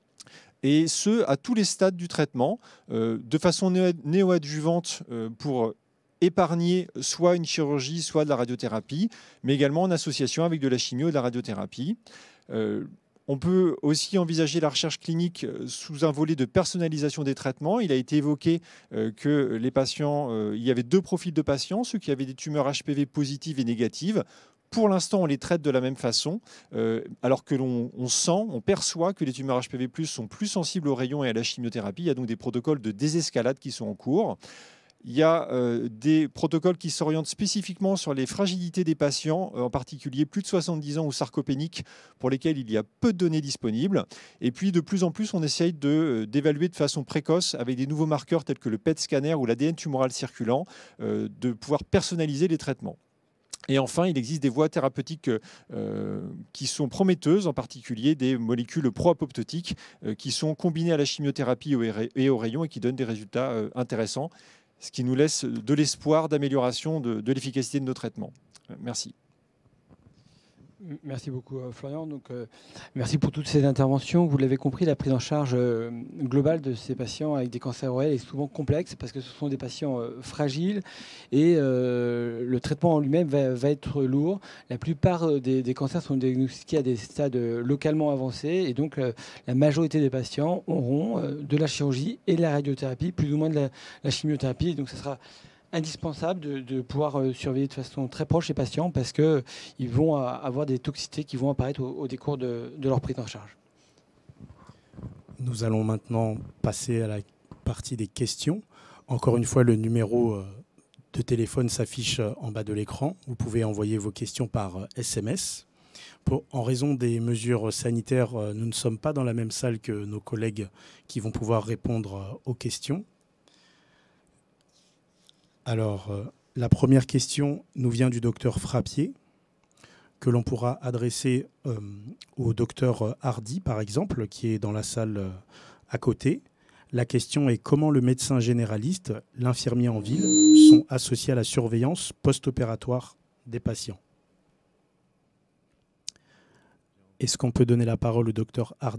Speaker 10: et ce à tous les stades du traitement, euh, de façon néo-adjuvante euh, pour épargner soit une chirurgie, soit de la radiothérapie, mais également en association avec de la chimio et de la radiothérapie. Euh, On peut aussi envisager la recherche clinique sous un volet de personnalisation des traitements. Il a été évoqué que les patients, il y avait deux profils de patients, ceux qui avaient des tumeurs H P V positives et négatives. Pour l'instant, on les traite de la même façon, alors que l'on on sent, on perçoit que les tumeurs H P V plus, sont plus sensibles aux rayons et à la chimiothérapie. Il y a donc des protocoles de désescalade qui sont en cours. Il y a euh, des protocoles qui s'orientent spécifiquement sur les fragilités des patients, euh, en particulier plus de soixante-dix ans ou sarcopéniques, pour lesquels il y a peu de données disponibles. Et puis, de plus en plus, on essaye de, euh, d'évaluer de façon précoce, avec des nouveaux marqueurs tels que le P E T scanner ou l'A D N tumoral circulant, euh, de pouvoir personnaliser les traitements. Et enfin, il existe des voies thérapeutiques euh, qui sont prometteuses, en particulier des molécules pro-apoptotiques euh, qui sont combinées à la chimiothérapie et aux rayons et qui donnent des résultats euh, intéressants, ce qui nous laisse de l'espoir d'amélioration de, de l'efficacité de nos traitements. Merci.
Speaker 2: Merci beaucoup Florian. Donc, euh, merci pour toutes ces interventions. Vous l'avez compris, la prise en charge euh, globale de ces patients avec des cancers O R L est souvent complexe parce que ce sont des patients euh, fragiles et euh, le traitement en lui-même va, va être lourd. La plupart des, des cancers sont diagnostiqués à des stades localement avancés et donc euh, la majorité des patients auront euh, de la chirurgie et de la radiothérapie, plus ou moins de la, la chimiothérapie. Donc, ce sera indispensable de, de pouvoir euh, surveiller de façon très proche les patients parce qu'ils vont euh, avoir des toxicités qui vont apparaître au, au décours de, de leur prise en charge.
Speaker 1: Nous allons maintenant passer à la partie des questions. Encore une fois, le numéro euh, de téléphone s'affiche en bas de l'écran. Vous pouvez envoyer vos questions par euh, S M S. Pour, en raison des mesures sanitaires, euh, nous ne sommes pas dans la même salle que nos collègues qui vont pouvoir répondre euh, aux questions. Alors, euh, la première question nous vient du docteur Frappier, que l'on pourra adresser euh, au docteur Hardy, par exemple, qui est dans la salle euh, à côté. La question est comment le médecin généraliste, l'infirmier en ville, sont associés à la surveillance post-opératoire des patients. Est-ce qu'on peut donner la parole au docteur Hardy ?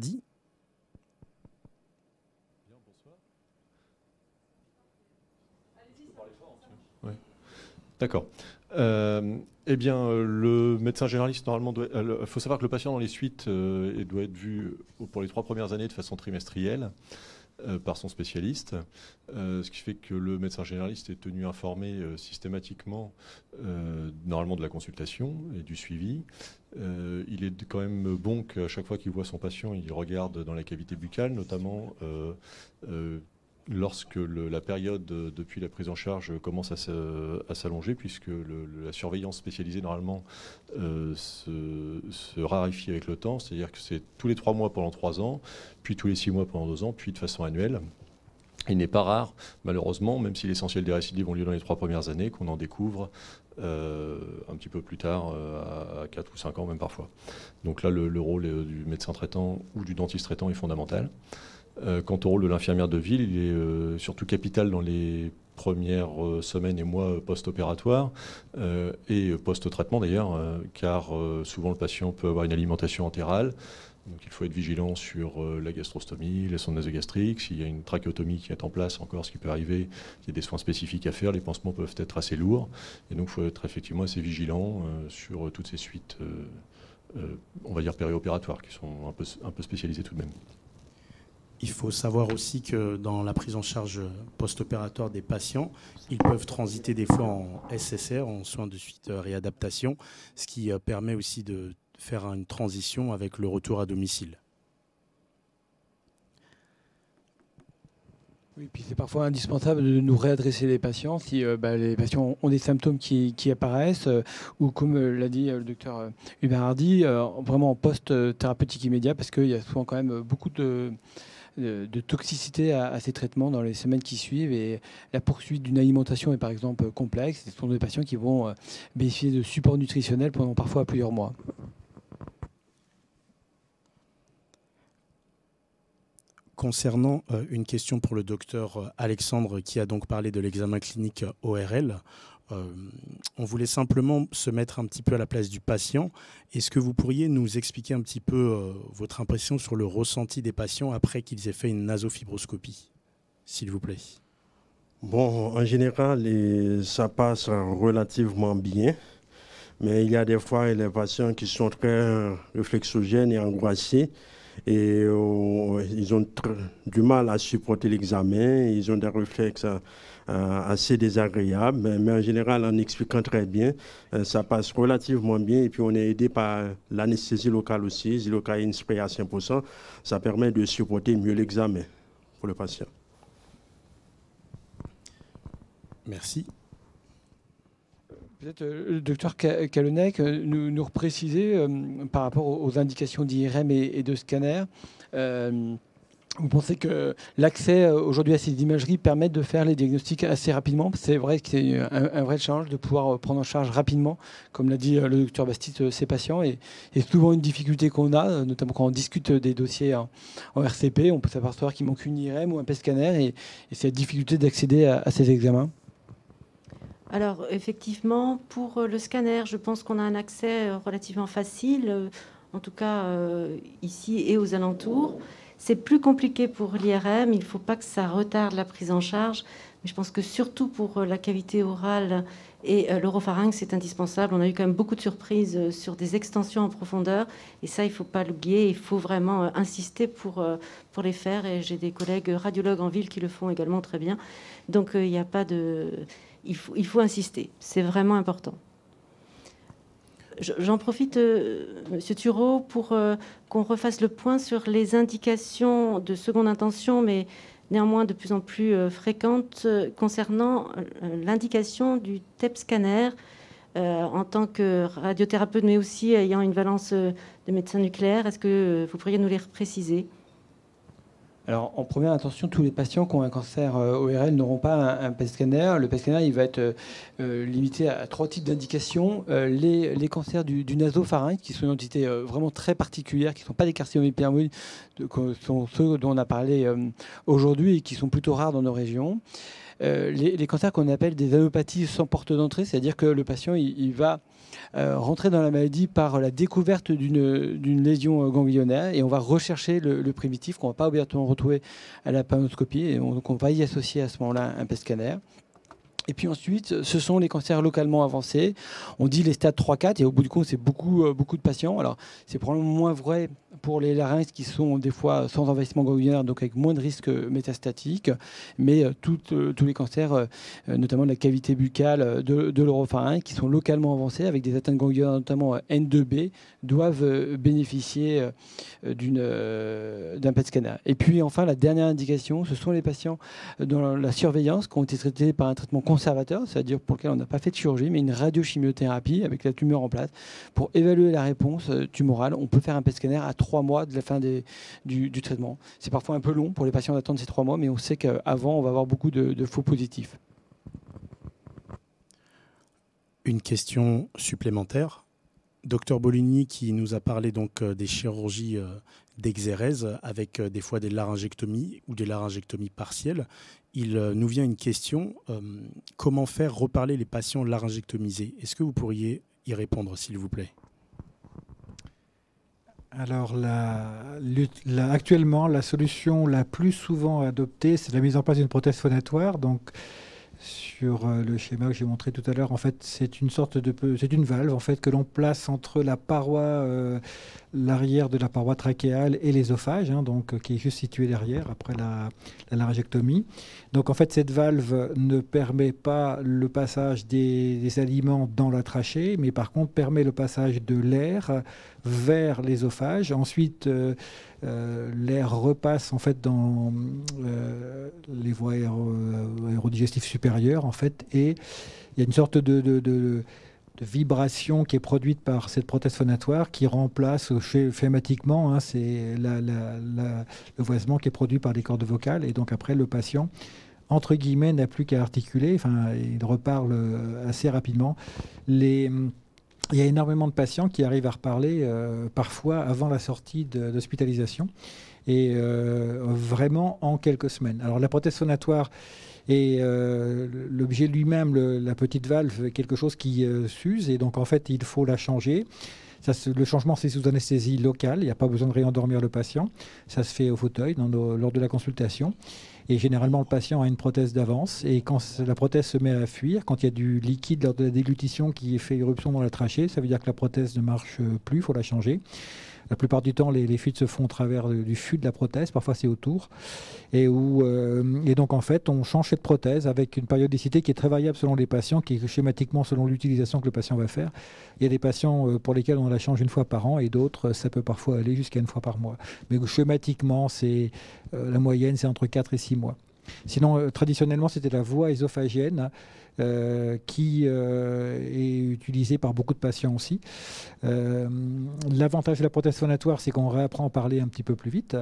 Speaker 8: D'accord. Euh, eh bien, le médecin généraliste, normalement, il euh, faut savoir que le patient dans les suites euh, doit être vu pour les trois premières années de façon trimestrielle. euh, par son spécialiste, euh, ce qui fait que le médecin généraliste est tenu informé euh, systématiquement, euh, normalement de la consultation et du suivi. Euh, il est quand même bon qu'à chaque fois qu'il voit son patient, il regarde dans la cavité buccale, notamment euh, euh, lorsque le, la période euh, depuis la prise en charge commence à s'allonger, puisque le, la surveillance spécialisée normalement euh, se, se raréfie avec le temps, c'est-à-dire que c'est tous les trois mois pendant trois ans, puis tous les six mois pendant deux ans, puis de façon annuelle. Il n'est pas rare, malheureusement, même si l'essentiel des récidives ont lieu dans les trois premières années, qu'on en découvre euh, un petit peu plus tard, euh, à quatre ou cinq ans même parfois. Donc là, le, le rôle du médecin traitant ou du dentiste traitant est fondamental. Euh, quant au rôle de l'infirmière de ville, il est euh, surtout capital dans les premières euh, semaines et mois post-opératoires euh, et post-traitement d'ailleurs, euh, car euh, souvent le patient peut avoir une alimentation entérale. Donc il faut être vigilant sur euh, la gastrostomie, les sondes nasogastriques. S'il y a une trachéotomie qui est en place encore, ce qui peut arriver, il y a des soins spécifiques à faire. Les pansements peuvent être assez lourds. Et donc il faut être effectivement assez vigilant euh, sur toutes ces suites, euh, euh, on va dire périopératoires, qui sont un peu, un peu spécialisées tout de même.
Speaker 1: Il faut savoir aussi que dans la prise en charge post-opératoire des patients, ils peuvent transiter des fois en S S R, en soins de suite réadaptation, ce qui permet aussi de faire une transition avec le retour à domicile.
Speaker 2: Oui, puis c'est parfois indispensable de nous réadresser les patients si euh, bah, les patients ont des symptômes qui, qui apparaissent euh, ou, comme euh, l'a dit euh, le docteur Hubert Hardy, euh, vraiment en post-thérapeutique immédiat, parce qu'il y a souvent quand même beaucoup de, de, de toxicité à, à ces traitements dans les semaines qui suivent, et la poursuite d'une alimentation est par exemple complexe. Ce sont des patients qui vont euh, bénéficier de support nutritionnel pendant parfois plusieurs mois.
Speaker 1: Concernant euh, une question pour le docteur Alexandre, qui a donc parlé de l'examen clinique O R L, euh, on voulait simplement se mettre un petit peu à la place du patient. Est-ce que vous pourriez nous expliquer un petit peu euh, votre impression sur le ressenti des patients après qu'ils aient fait une nasofibroscopie, s'il vous plaît?
Speaker 3: Bon, en général, les, ça passe relativement bien. Mais il y a des fois les patients qui sont très réflexogènes et angoissés. Et euh, ils ont du mal à supporter l'examen, ils ont des réflexes euh, assez désagréables, mais, mais en général, en expliquant très bien, euh, ça passe relativement bien. Et puis on est aidé par l'anesthésie locale aussi, Zilocaïne spray à cinq pour cent, ça permet de supporter mieux l'examen pour le patient.
Speaker 1: Merci.
Speaker 2: Peut-être euh, le docteur Calonnec euh, nous, nous repréciser euh, par rapport aux indications d'I R M et, et de scanner. Euh, vous pensez que l'accès aujourd'hui à ces imageries permet de faire les diagnostics assez rapidement? C'est vrai que c'est un, un vrai challenge de pouvoir prendre en charge rapidement, comme l'a dit le docteur Bastide, ces patients. Et, et souvent une difficulté qu'on a, notamment quand on discute des dossiers en, en R C P, on peut s'apercevoir qu'il manque une I R M ou un P E T scanner, et, et c'est la difficulté d'accéder à, à ces examens.
Speaker 4: Alors, effectivement, pour le scanner, je pense qu'on a un accès relativement facile, en tout cas euh, ici et aux alentours. C'est plus compliqué pour l'I R M, il ne faut pas que ça retarde la prise en charge, mais je pense que surtout pour la cavité orale et l'oropharynx, c'est indispensable. On a eu quand même beaucoup de surprises sur des extensions en profondeur, et ça, il ne faut pas l'oublier, il faut vraiment insister pour, pour les faire, et j'ai des collègues radiologues en ville qui le font également très bien. Donc, il n'y a pas de... Il faut, il faut insister, c'est vraiment important. J'en profite, euh, Monsieur Thureau, pour euh, qu'on refasse le point sur les indications de seconde intention, mais néanmoins de plus en plus euh, fréquentes, euh, concernant euh, l'indication du T E P scanner euh, en tant que radiothérapeute, mais aussi ayant une valence euh, de médecin nucléaire. Est-ce que euh, vous pourriez nous les préciser ?
Speaker 2: Alors, en première intention, tous les patients qui ont un cancer O R L n'auront pas un, un P E T scanner. Le P E T scanner, il va être euh, limité à trois types d'indications. Euh, les, les cancers du, du nasopharynx, qui sont une entité euh, vraiment très particulière, qui ne sont pas des carcinomes épidermoïdes, qui sont ceux dont on a parlé euh, aujourd'hui et qui sont plutôt rares dans nos régions. Euh, les, les cancers qu'on appelle des allopathies sans porte d'entrée, c'est-à-dire que le patient, il, il va euh, rentrer dans la maladie par la découverte d'une d'une lésion ganglionnaire, et on va rechercher le, le primitif qu'on ne va pas obligatoirement retrouver à la panoscopie, et on, donc on va y associer à ce moment-là un P E T scanner. Et puis ensuite, ce sont les cancers localement avancés. On dit les stades trois quatre et au bout du compte, c'est beaucoup, euh, beaucoup de patients. Alors, c'est probablement moins vrai pour les larynx qui sont des fois sans envahissement ganglionnaire, donc avec moins de risque métastatique. Mais euh, toutes, euh, tous les cancers, euh, notamment de la cavité buccale, de, de l'oropharynx, qui sont localement avancés avec des atteintes ganglionnaires, notamment N deux B, doivent euh, bénéficier euh, d'une, euh, d'un P E T scanner. Et puis enfin, la dernière indication, ce sont les patients dans la surveillance qui ont été traités par un traitement conservateur, c'est-à-dire pour lequel on n'a pas fait de chirurgie, mais une radiochimiothérapie avec la tumeur en place. Pour évaluer la réponse tumorale, on peut faire un P E T scanner à trois mois de la fin des, du, du traitement. C'est parfois un peu long pour les patients d'attendre ces trois mois, mais on sait qu'avant, on va avoir beaucoup de, de faux positifs.
Speaker 1: Une question supplémentaire. Docteur Bolini, qui nous a parlé donc des chirurgies d'exérèse avec des fois des laryngectomies ou des laryngectomies partielles, il nous vient une question. Euh, comment faire reparler les patients laryngectomisés? Est-ce que vous pourriez y répondre, s'il vous plaît?
Speaker 7: Alors, la, la, actuellement, la solution la plus souvent adoptée, c'est la mise en place d'une prothèse phonatoire. Donc, sur le schéma que j'ai montré tout à l'heure, en fait, c'est une sorte de, c'est une valve en fait que l'on place entre la paroi, euh, l'arrière de la paroi trachéale et l'ésophage, hein, donc qui est juste situé derrière après la, la laryngectomie. Donc, en fait, cette valve ne permet pas le passage des, des aliments dans la trachée, mais par contre permet le passage de l'air vers l'ésophage. Ensuite, euh, euh, l'air repasse en fait dans euh, les voies aéro, aérodigestives supérieures en fait, et il y a une sorte de, de, de, de vibration qui est produite par cette prothèse phonatoire qui remplace schématiquement, hein, c'est la, la, la, le voisement qui est produit par les cordes vocales, et donc après le patient entre guillemets n'a plus qu'à articuler, enfin il reparle assez rapidement. Les Il y a énormément de patients qui arrivent à reparler euh, parfois avant la sortie d'hospitalisation et euh, vraiment en quelques semaines. Alors la prothèse phonatoire et euh, l'objet lui-même, le, la petite valve, est quelque chose qui euh, s'use et donc en fait il faut la changer. Ça, le changement, c'est sous anesthésie locale, il n'y a pas besoin de réendormir le patient. Ça se fait au fauteuil dans nos, lors de la consultation. Et généralement, le patient a une prothèse d'avance. Et quand la prothèse se met à fuir, quand il y a du liquide lors de la déglutition qui fait irruption dans la trachée, ça veut dire que la prothèse ne marche plus, il faut la changer. La plupart du temps, les, les fuites se font au travers du fût de la prothèse, parfois c'est autour. Et, où, euh, et donc en fait, on change cette prothèse avec une périodicité qui est très variable selon les patients, qui est schématiquement selon l'utilisation que le patient va faire. Il y a des patients pour lesquels on la change une fois par an et d'autres, ça peut parfois aller jusqu'à une fois par mois. Mais schématiquement, c'est, euh, la moyenne, c'est entre quatre et six mois. Sinon, euh, traditionnellement, c'était la voie ésophagienne euh, qui euh, est utilisée par beaucoup de patients aussi. Euh, L'avantage de la prothèse phonatoire, c'est qu'on réapprend à parler un petit peu plus vite.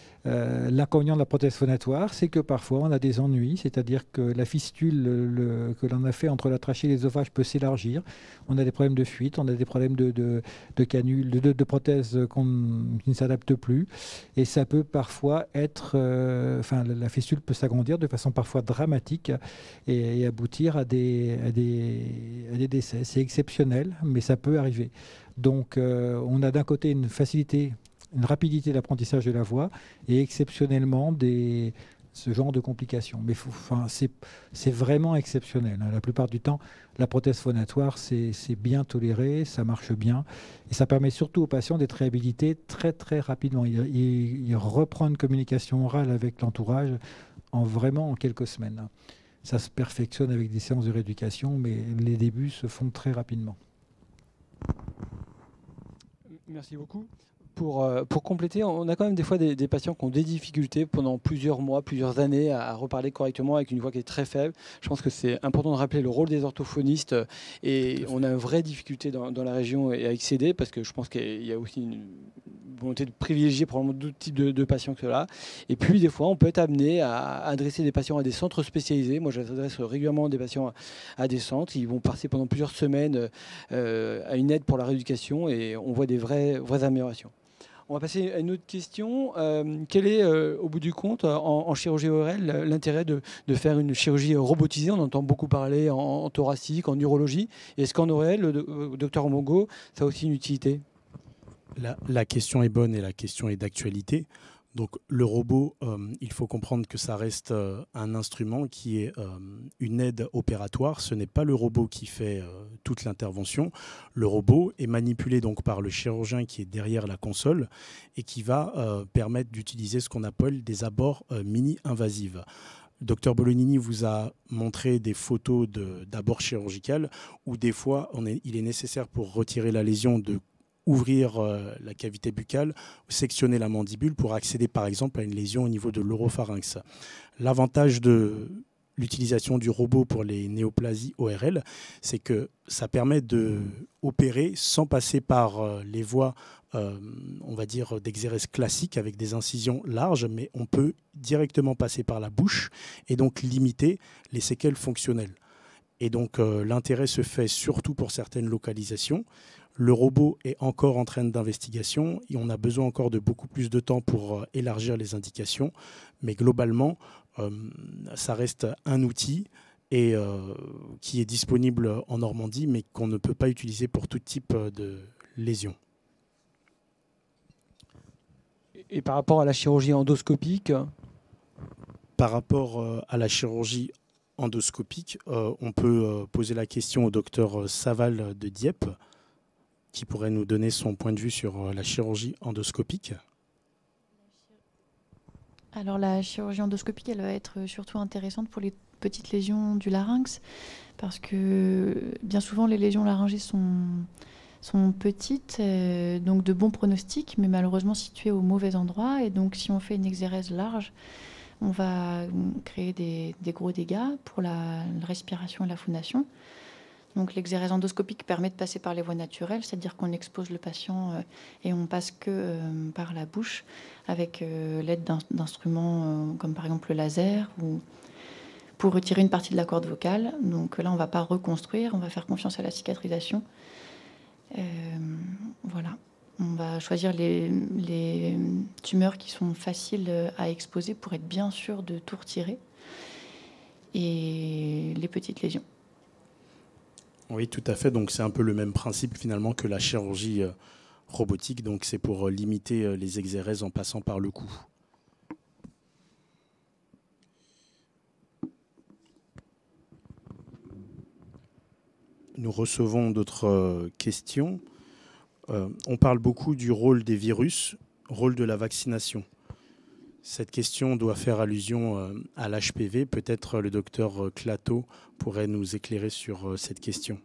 Speaker 7: Euh, L'inconvénient de la prothèse phonatoire, c'est que parfois on a des ennuis, c'est-à-dire que la fistule le, que l'on a fait entre la trachée et l'ésophage peut s'élargir. On a des problèmes de fuite, on a des problèmes de, de, de canules, de, de, de prothèses qu'on, qui ne s'adaptent plus. Et ça peut parfois être... Euh, enfin, la fistule peut s'agrandir de façon parfois dramatique et, et aboutir à des, à, des, à des décès. C'est exceptionnel, mais ça peut arriver. Donc, euh, on a d'un côté une facilité, une rapidité d'apprentissage de la voix et exceptionnellement des, ce genre de complications. Mais enfin, c'est vraiment exceptionnel. Hein. La plupart du temps, la prothèse phonatoire, c'est bien toléré, ça marche bien. Et ça permet surtout aux patients d'être réhabilités très très rapidement. Il, il, il reprend une communication orale avec l'entourage en vraiment en quelques semaines. Ça se perfectionne avec des séances de rééducation, mais les débuts se font très rapidement.
Speaker 2: Merci beaucoup. Pour, euh, pour compléter, on a quand même des fois des, des patients qui ont des difficultés pendant plusieurs mois, plusieurs années à, à reparler correctement avec une voix qui est très faible. Je pense que c'est important de rappeler le rôle des orthophonistes et on a une vraie difficulté dans, dans la région à accéder parce que je pense qu'il y a aussi une volonté de privilégier probablement d'autres types de, de patients que cela. Et puis des fois, on peut être amené à adresser des patients à des centres spécialisés. Moi, j'adresse régulièrement des patients à, à des centres. Ils vont passer pendant plusieurs semaines euh, à une aide pour la rééducation et on voit des vraies, vraies améliorations. On va passer à une autre question. Euh, quel est, euh, au bout du compte, en, en chirurgie O R L, l'intérêt de, de faire une chirurgie robotisée? On entend beaucoup parler en, en thoracique, en urologie. Est-ce qu'en O R L, le docteur Ombongo, ça a aussi une utilité?
Speaker 1: la, la question est bonne et la question est d'actualité. Donc le robot, euh, il faut comprendre que ça reste euh, un instrument qui est euh, une aide opératoire. Ce n'est pas le robot qui fait euh, toute l'intervention. Le robot est manipulé donc par le chirurgien qui est derrière la console et qui va euh, permettre d'utiliser ce qu'on appelle des abords euh, mini-invasives. Docteur Bolognini vous a montré des photos d'abords chirurgicales où des fois on est, il est nécessaire pour retirer la lésion de ouvrir euh, la cavité buccale, sectionner la mandibule pour accéder par exemple à une lésion au niveau de l'oropharynx. L'avantage de l'utilisation du robot pour les néoplasies O R L, c'est que ça permet d'opérer sans passer par euh, les voies, euh, on va dire, d'exérèse classiques avec des incisions larges, mais on peut directement passer par la bouche et donc limiter les séquelles fonctionnelles. Et donc euh, l'intérêt se fait surtout pour certaines localisations. Le robot est encore en train d'investigation et on a besoin encore de beaucoup plus de temps pour euh, élargir les indications. Mais globalement, euh, ça reste un outil et, euh, qui est disponible en Normandie, mais qu'on ne peut pas utiliser pour tout type de lésion.
Speaker 2: Et par rapport à la chirurgie endoscopique?
Speaker 1: Par rapport euh, à la chirurgie endoscopique, euh, on peut euh, poser la question au docteur Saval de Dieppe, qui pourrait nous donner son point de vue sur la chirurgie endoscopique.
Speaker 6: Alors la chirurgie endoscopique, elle va être surtout intéressante pour les petites lésions du larynx, parce que bien souvent les lésions laryngées sont, sont petites, euh, donc de bons pronostics, mais malheureusement situées au mauvais endroit. Et donc si on fait une exérèse large, on va créer des, des gros dégâts pour la, la respiration et la phonation. Donc l'exérèse endoscopique permet de passer par les voies naturelles, c'est-à-dire qu'on expose le patient euh, et on passe que euh, par la bouche avec euh, l'aide d'instruments euh, comme par exemple le laser ou pour retirer une partie de la corde vocale. Donc là, on ne va pas reconstruire, on va faire confiance à la cicatrisation. Euh, voilà. On va choisir les, les tumeurs qui sont faciles à exposer pour être bien sûr de tout retirer et les petites lésions.
Speaker 1: Oui, tout à fait. Donc c'est un peu le même principe finalement que la chirurgie euh, robotique. Donc c'est pour euh, limiter euh, les exérèses en passant par le cou. Nous recevons d'autres euh, questions. Euh, on parle beaucoup du rôle des virus, rôle de la vaccination. Cette question doit faire allusion euh, à l'H P V. Peut-être le docteur Clateau pourrait nous éclairer sur euh, cette question.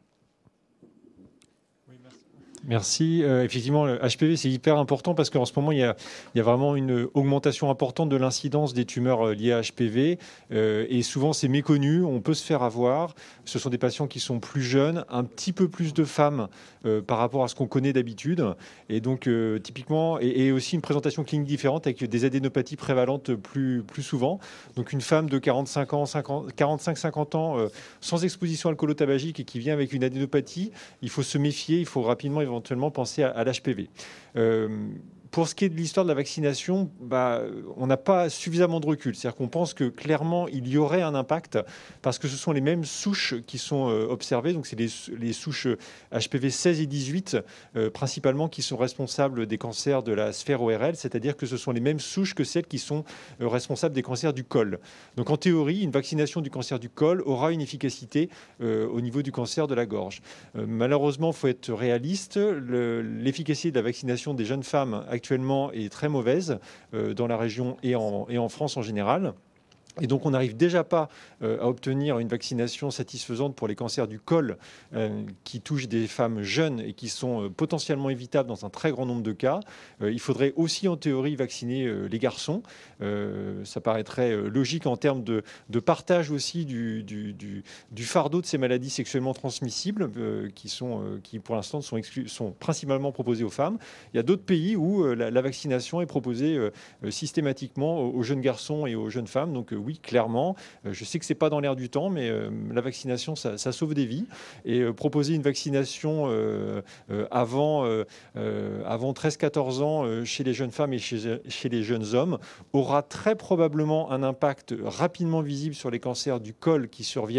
Speaker 10: Merci. Euh, effectivement, le H P V, c'est hyper important parce qu'en ce moment, il y, a, il y a vraiment une augmentation importante de l'incidence des tumeurs liées à H P V. Euh, et souvent, c'est méconnu. On peut se faire avoir. Ce sont des patients qui sont plus jeunes, un petit peu plus de femmes euh, par rapport à ce qu'on connaît d'habitude. Et donc, euh, typiquement, et, et aussi une présentation clinique différente avec des adénopathies prévalentes plus, plus souvent. Donc, une femme de quarante-cinq ans, quarante-cinq cinquante ans, euh, sans exposition alcoolo-tabagique et qui vient avec une adénopathie, il faut se méfier, il faut rapidement éventuellement penser à, à l'H P V. Euh, pour ce qui est de l'histoire de la vaccination, bah, on n'a pas suffisamment de recul. C'est-à-dire qu'on pense que clairement, il y aurait un impact parce que ce sont les mêmes souches qui sont euh, observées. Donc, c'est les, les souches H P V seize et dix-huit, euh, principalement, qui sont responsables des cancers de la sphère O R L, c'est-à-dire que ce sont les mêmes souches que celles qui sont euh, responsables des cancers du col. Donc, en théorie, une vaccination du cancer du col aura une efficacité euh, au niveau du cancer de la gorge. Euh, malheureusement, il faut être réaliste. L'efficacité de la vaccination des jeunes femmes actuellement est très mauvaise euh, dans la région et en, et en France en général. Et donc, on n'arrive déjà pas euh, à obtenir une vaccination satisfaisante pour les cancers du col euh, qui touchent des femmes jeunes et qui sont euh, potentiellement évitables dans un très grand nombre de cas. Euh, il faudrait aussi, en théorie, vacciner euh, les garçons. Euh, ça paraîtrait euh, logique en termes de, de partage aussi du, du, du, du fardeau de ces maladies sexuellement transmissibles euh, qui, sont, euh, qui, pour l'instant, sont, sont principalement proposées aux femmes. Il y a d'autres pays où euh, la, la vaccination est proposée euh, systématiquement aux, aux jeunes garçons et aux jeunes femmes. Donc, euh, oui, clairement. Euh, je sais que ce n'est pas dans l'air du temps, mais euh, la vaccination, ça, ça sauve des vies. Et euh, proposer une vaccination euh, euh, avant, euh, euh, avant treize quatorze ans euh, chez les jeunes femmes et chez, chez les jeunes hommes aura très probablement un impact rapidement visible sur les cancers du col qui surviennent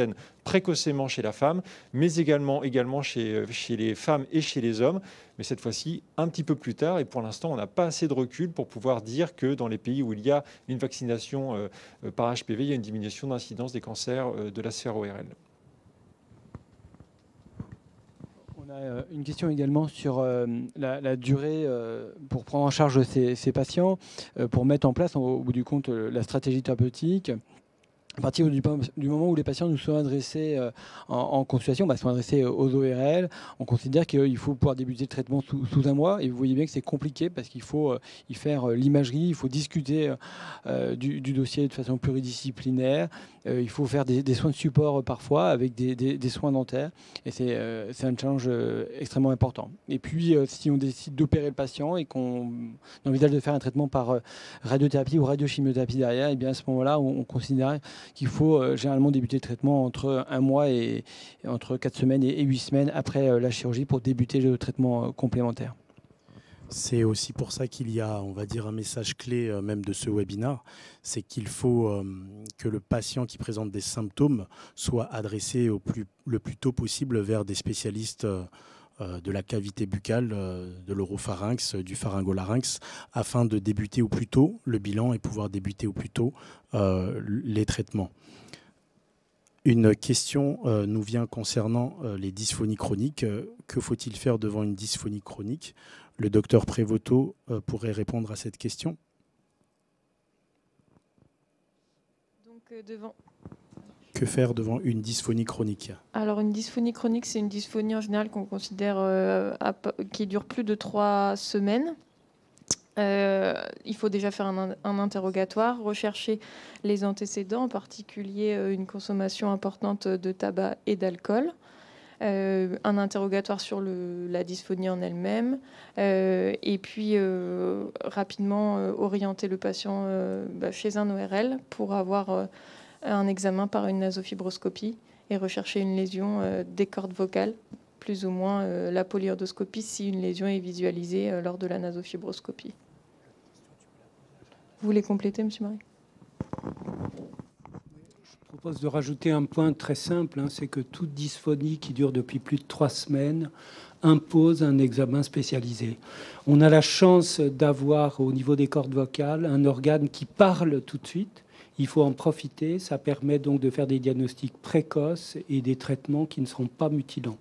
Speaker 10: précocement chez la femme, mais également, également chez, chez les femmes et chez les hommes, mais cette fois-ci un petit peu plus tard. Et pour l'instant, on n'a pas assez de recul pour pouvoir dire que dans les pays où il y a une vaccination euh, par H P V, il y a une diminution d'incidence des cancers euh, de la sphère O R L.
Speaker 2: On a une question également sur euh, la, la durée euh, pour prendre en charge ces, ces patients, euh, pour mettre en place, au, au bout du compte, la stratégie thérapeutique. À partir du, du moment où les patients nous sont adressés euh, en, en consultation, bah, sont adressés aux O R L, on considère qu'il faut pouvoir débuter le traitement sous, sous un mois. Et vous voyez bien que c'est compliqué parce qu'il faut euh, y faire euh, l'imagerie, il faut discuter euh, du, du dossier de façon pluridisciplinaire, euh, il faut faire des, des soins de support euh, parfois avec des, des, des soins dentaires. Et c'est euh, un challenge euh, extrêmement important. Et puis, euh, si on décide d'opérer le patient et qu'on envisage de faire un traitement par euh, radiothérapie ou radiochimiothérapie derrière, et bien à ce moment-là, on, on considère qu'il faut euh, généralement débuter le traitement entre un mois et, et entre quatre semaines et, et huit semaines après euh, la chirurgie pour débuter le traitement euh, complémentaire.
Speaker 1: C'est aussi pour ça qu'il y a, on va dire, un message clé euh, même de ce webinaire, c'est qu'il faut euh, que le patient qui présente des symptômes soit adressé au plus, le plus tôt possible vers des spécialistes euh, de la cavité buccale, euh, de l'oropharynx, du pharyngolarynx, afin de débuter au plus tôt le bilan et pouvoir débuter au plus tôt euh, les traitements. Une question euh, nous vient concernant euh, les dysphonies chroniques. Euh, que faut-il faire devant une dysphonie chronique? Le docteur Prévoto euh, pourrait répondre à cette question.
Speaker 5: Donc, euh, devant...
Speaker 1: Que faire devant une dysphonie chronique?
Speaker 5: Alors, une dysphonie chronique, c'est une dysphonie en général qu'on considère euh, à, qui dure plus de trois semaines. Euh, il faut déjà faire un, un interrogatoire, rechercher les antécédents, en particulier euh, une consommation importante de tabac et d'alcool. Euh, un interrogatoire sur le, la dysphonie en elle-même, euh, et puis euh, rapidement euh, orienter le patient euh, bah, chez un O R L pour avoir euh, un examen par une nasofibroscopie et rechercher une lésion euh, des cordes vocales, plus ou moins euh, la polyordoscopie si une lésion est visualisée euh, lors de la nasofibroscopie. Vous voulez compléter, M. Marie?
Speaker 11: Je propose de rajouter un point très simple, hein, c'est que toute dysphonie qui dure depuis plus de trois semaines impose un examen spécialisé. On a la chance d'avoir au niveau des cordes vocales un organe qui parle tout de suite. Il faut en profiter. Ça permet donc de faire des diagnostics précoces et des traitements qui ne seront pas mutilants.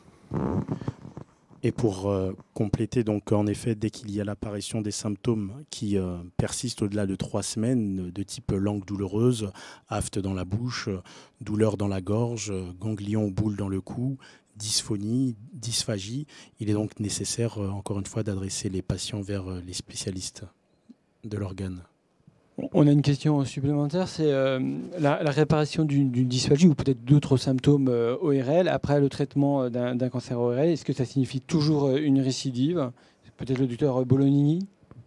Speaker 1: Et pour euh, compléter, donc en effet, dès qu'il y a l'apparition des symptômes qui euh, persistent au-delà de trois semaines, de type langue douloureuse, aphte dans la bouche, douleur dans la gorge, ganglion ou boule dans le cou, dysphonie, dysphagie, il est donc nécessaire, euh, encore une fois, d'adresser les patients vers euh, les spécialistes de l'organe.
Speaker 2: On a une question supplémentaire, c'est euh, la, la réparation d'une dysphagie ou peut-être d'autres symptômes euh, O R L après le traitement d'un cancer O R L. Est-ce que ça signifie toujours une récidive? Peut-être le docteur Bolognini.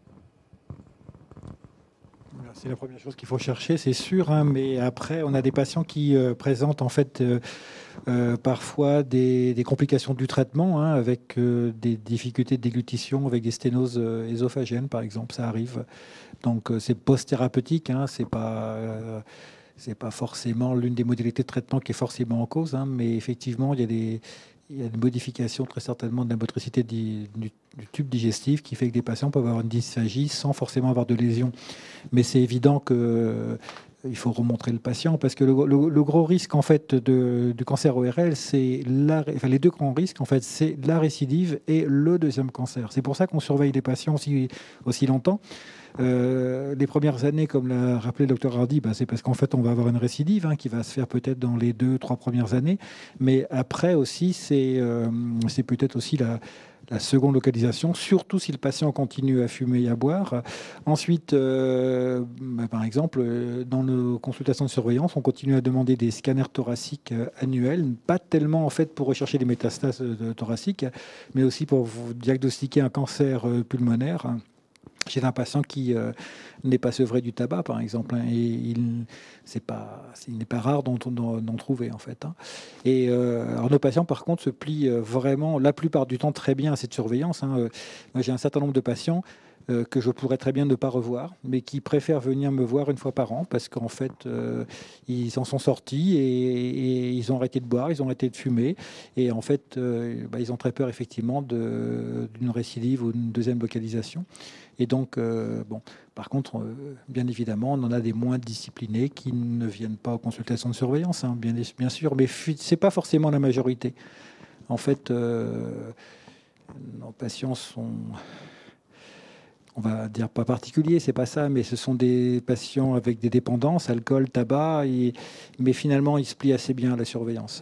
Speaker 7: C'est la première chose qu'il faut chercher, c'est sûr. Hein, mais après, on a des patients qui euh, présentent en fait euh, euh, parfois des, des complications du traitement, hein, avec euh, des difficultés de déglutition, avec des sténoses euh, ésophagiennes, par exemple, ça arrive. Donc euh, c'est post-thérapeutique, hein, c'est pas euh, c'est pas forcément l'une des modalités de traitement qui est forcément en cause, hein, mais effectivement, il y a des il y a une modification très certainement de la motricité du, du, du tube digestif qui fait que des patients peuvent avoir une dysphagie sans forcément avoir de lésions. Mais c'est évident que euh, il faut remontrer le patient parce que le, le, le gros risque en fait de, du cancer O R L, c'est la, enfin, les deux grands risques en fait, c'est la récidive et le deuxième cancer. C'est pour ça qu'on surveille les patients aussi aussi longtemps. Euh, les premières années, comme l'a rappelé le docteur Hardy, bah, c'est parce qu'en fait, on va avoir une récidive hein, qui va se faire peut-être dans les deux, trois premières années. Mais après aussi, c'est euh, c'est peut-être aussi la, la seconde localisation, surtout si le patient continue à fumer et à boire. Ensuite, euh, bah, par exemple, dans nos consultations de surveillance, on continue à demander des scanners thoraciques euh, annuels, pas tellement en fait pour rechercher les métastases euh, thoraciques, mais aussi pour vous diagnostiquer un cancer euh, pulmonaire chez un patient qui euh, n'est pas sevré du tabac, par exemple, hein, et il c'est pas, il n'est pas rare d'en trouver en fait. Hein. Et euh, alors nos patients, par contre, se plient euh, vraiment la plupart du temps très bien à cette surveillance. Hein. Moi, j'ai un certain nombre de patients. euh, que je pourrais très bien ne pas revoir, mais qui préfèrent venir me voir une fois par an parce qu'en fait, euh, ils en sont sortis et, et ils ont arrêté de boire, ils ont arrêté de fumer. Et en fait, euh, bah, ils ont très peur effectivement d'une récidive ou d'une deuxième localisation. Et donc, euh, bon, par contre, euh, bien évidemment, on en a des moins disciplinés qui ne viennent pas aux consultations de surveillance, hein, bien, bien sûr, mais ce n'est pas forcément la majorité. En fait, euh, nos patients sont, on va dire pas particuliers, c'est pas ça, mais ce sont des patients avec des dépendances, alcool, tabac, et, mais finalement, ils se plient assez bien à la surveillance.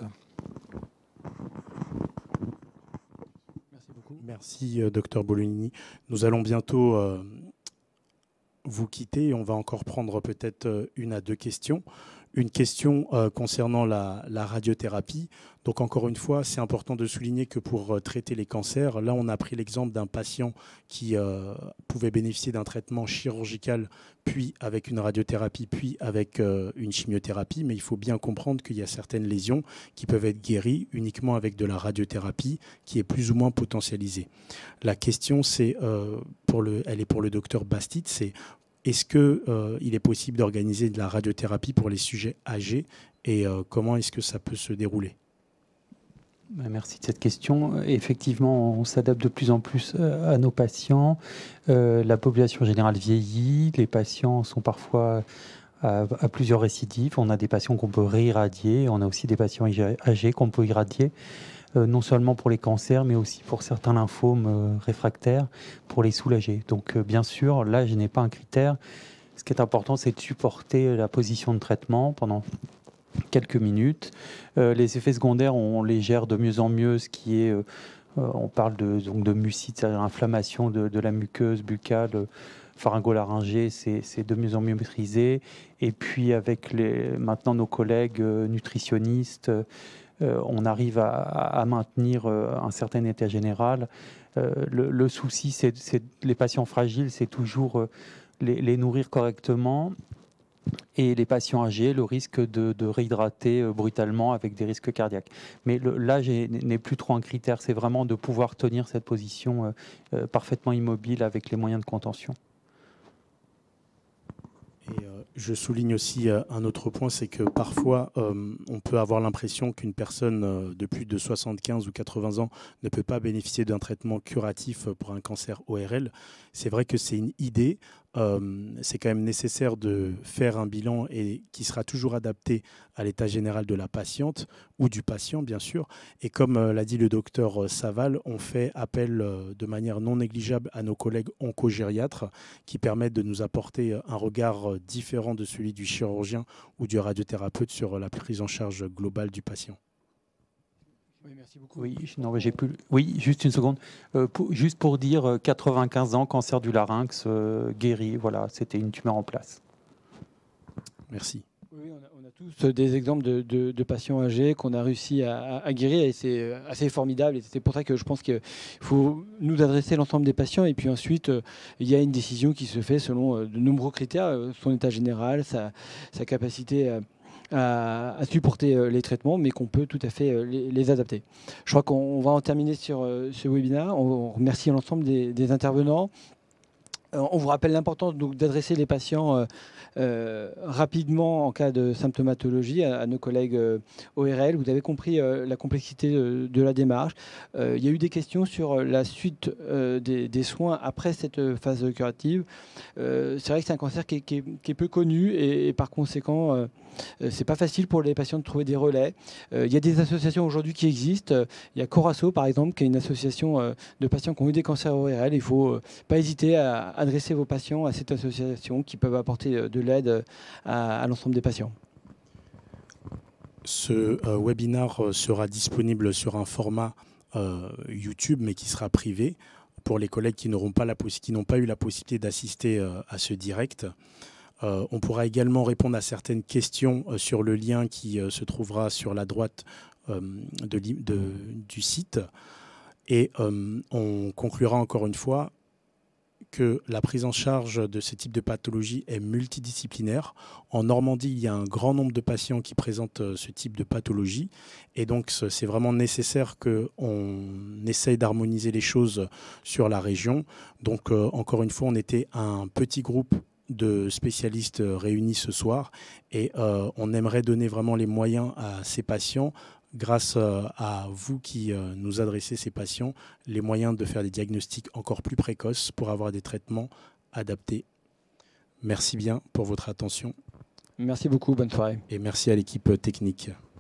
Speaker 1: Merci, euh, docteur Bolognini. Nous allons bientôt euh, vous quitter. On va encore prendre peut-être euh, une à deux questions. Une question euh, concernant la, la radiothérapie. Donc encore une fois, c'est important de souligner que pour euh, traiter les cancers, là on a pris l'exemple d'un patient qui euh, pouvait bénéficier d'un traitement chirurgical, puis avec une radiothérapie, puis avec euh, une chimiothérapie. Mais il faut bien comprendre qu'il y a certaines lésions qui peuvent être guéries uniquement avec de la radiothérapie qui est plus ou moins potentialisée. La question, c'est, euh, pour le, elle est pour le docteur Bastide, c'est est-ce qu'il euh, est possible d'organiser de la radiothérapie pour les sujets âgés et euh, comment est-ce que ça peut se dérouler?
Speaker 9: Merci de cette question. Effectivement, on s'adapte de plus en plus à nos patients. Euh, la population générale vieillit. Les patients sont parfois à, à plusieurs récidives. On a des patients qu'on peut réirradier. On a aussi des patients âgés qu'on peut irradier. Euh, non seulement pour les cancers, mais aussi pour certains lymphomes euh, réfractaires, pour les soulager. Donc euh, bien sûr, l'âge n'est pas un critère. Ce qui est important, c'est de supporter la position de traitement pendant quelques minutes. Euh, les effets secondaires, on les gère de mieux en mieux, ce qui est, euh, on parle de, donc de mucite, c'est-à-dire inflammation de, de la muqueuse buccale, euh, pharyngolaryngée, c'est de mieux en mieux maîtrisé. Et puis avec les, maintenant nos collègues euh, nutritionnistes, Euh, on arrive à, à maintenir euh, un certain état général. Euh, le, le souci, c'est les patients fragiles, c'est toujours euh, les, les nourrir correctement. Et les patients âgés, le risque de, de réhydrater euh, brutalement avec des risques cardiaques. Mais l'âge n'est plus trop un critère, c'est vraiment de pouvoir tenir cette position euh, euh, parfaitement immobile avec les moyens de contention.
Speaker 1: Et euh, je souligne aussi euh, un autre point, c'est que parfois, euh, on peut avoir l'impression qu'une personne euh, de plus de soixante-quinze ou quatre-vingts ans ne peut pas bénéficier d'un traitement curatif pour un cancer O R L. C'est vrai que c'est une idée. Euh, c'est quand même nécessaire de faire un bilan et qui sera toujours adapté à l'état général de la patiente ou du patient, bien sûr. Et comme euh, l'a dit le docteur Saval, on fait appel euh, de manière non négligeable à nos collègues oncogériatres qui permettent de nous apporter un regard différent de celui du chirurgien ou du radiothérapeute sur la prise en charge globale du patient.
Speaker 2: Oui, merci beaucoup.
Speaker 9: Oui, non, j'ai plus. Oui, juste une seconde. Euh, pour, juste pour dire, euh, quatre-vingt-quinze ans, cancer du larynx, euh, guéri. Voilà, c'était une tumeur en place.
Speaker 1: Merci.
Speaker 2: Oui, on a, on a tous des exemples de, de, de patients âgés qu'on a réussi à, à guérir et c'est assez formidable. Et c'est pour ça que je pense qu'il faut nous adresser l'ensemble des patients. Et puis ensuite, euh, il y a une décision qui se fait selon euh, de nombreux critères, euh, son état général, sa, sa capacité à À, à supporter euh, les traitements, mais qu'on peut tout à fait euh, les, les adapter. Je crois qu'on va en terminer sur euh, ce webinaire. On, on remercie l'ensemble des, des intervenants. Euh, on vous rappelle l'importance d'adresser les patients euh, euh, rapidement en cas de symptomatologie à, à nos collègues euh, O R L. Vous avez compris euh, la complexité de, de la démarche. Euh, il y a eu des questions sur la suite euh, des, des soins après cette phase curative. Euh, c'est vrai que c'est un cancer qui est, qui est, qui est peu connu et, et par conséquent, euh, c'est pas facile pour les patients de trouver des relais. Euh, il y a des associations aujourd'hui qui existent. Il y a Corasso, par exemple, qui est une association euh, de patients qui ont eu des cancers O R L. Il ne faut euh, pas hésiter à adresser vos patients à cette association qui peuvent apporter de l'aide à, à l'ensemble des patients.
Speaker 1: Ce euh, webinaire sera disponible sur un format euh, YouTube, mais qui sera privé pour les collègues qui n'auront pas, la qui n'ont pas eu la possibilité d'assister euh, à ce direct. Euh, on pourra également répondre à certaines questions euh, sur le lien qui euh, se trouvera sur la droite euh, de, de, du site. Et euh, on conclura encore une fois que la prise en charge de ce type de pathologie est multidisciplinaire. En Normandie, il y a un grand nombre de patients qui présentent ce type de pathologie. Et donc, c'est vraiment nécessaire qu'on essaye d'harmoniser les choses sur la région. Donc, euh, encore une fois, on était un petit groupe de spécialistes réunis ce soir. Et euh, on aimerait donner vraiment les moyens à ces patients, grâce à vous qui nous adressez ces patients, les moyens de faire des diagnostics encore plus précoces pour avoir des traitements adaptés. Merci bien pour votre attention.
Speaker 2: Merci beaucoup, bonne soirée.
Speaker 1: Et merci à l'équipe technique.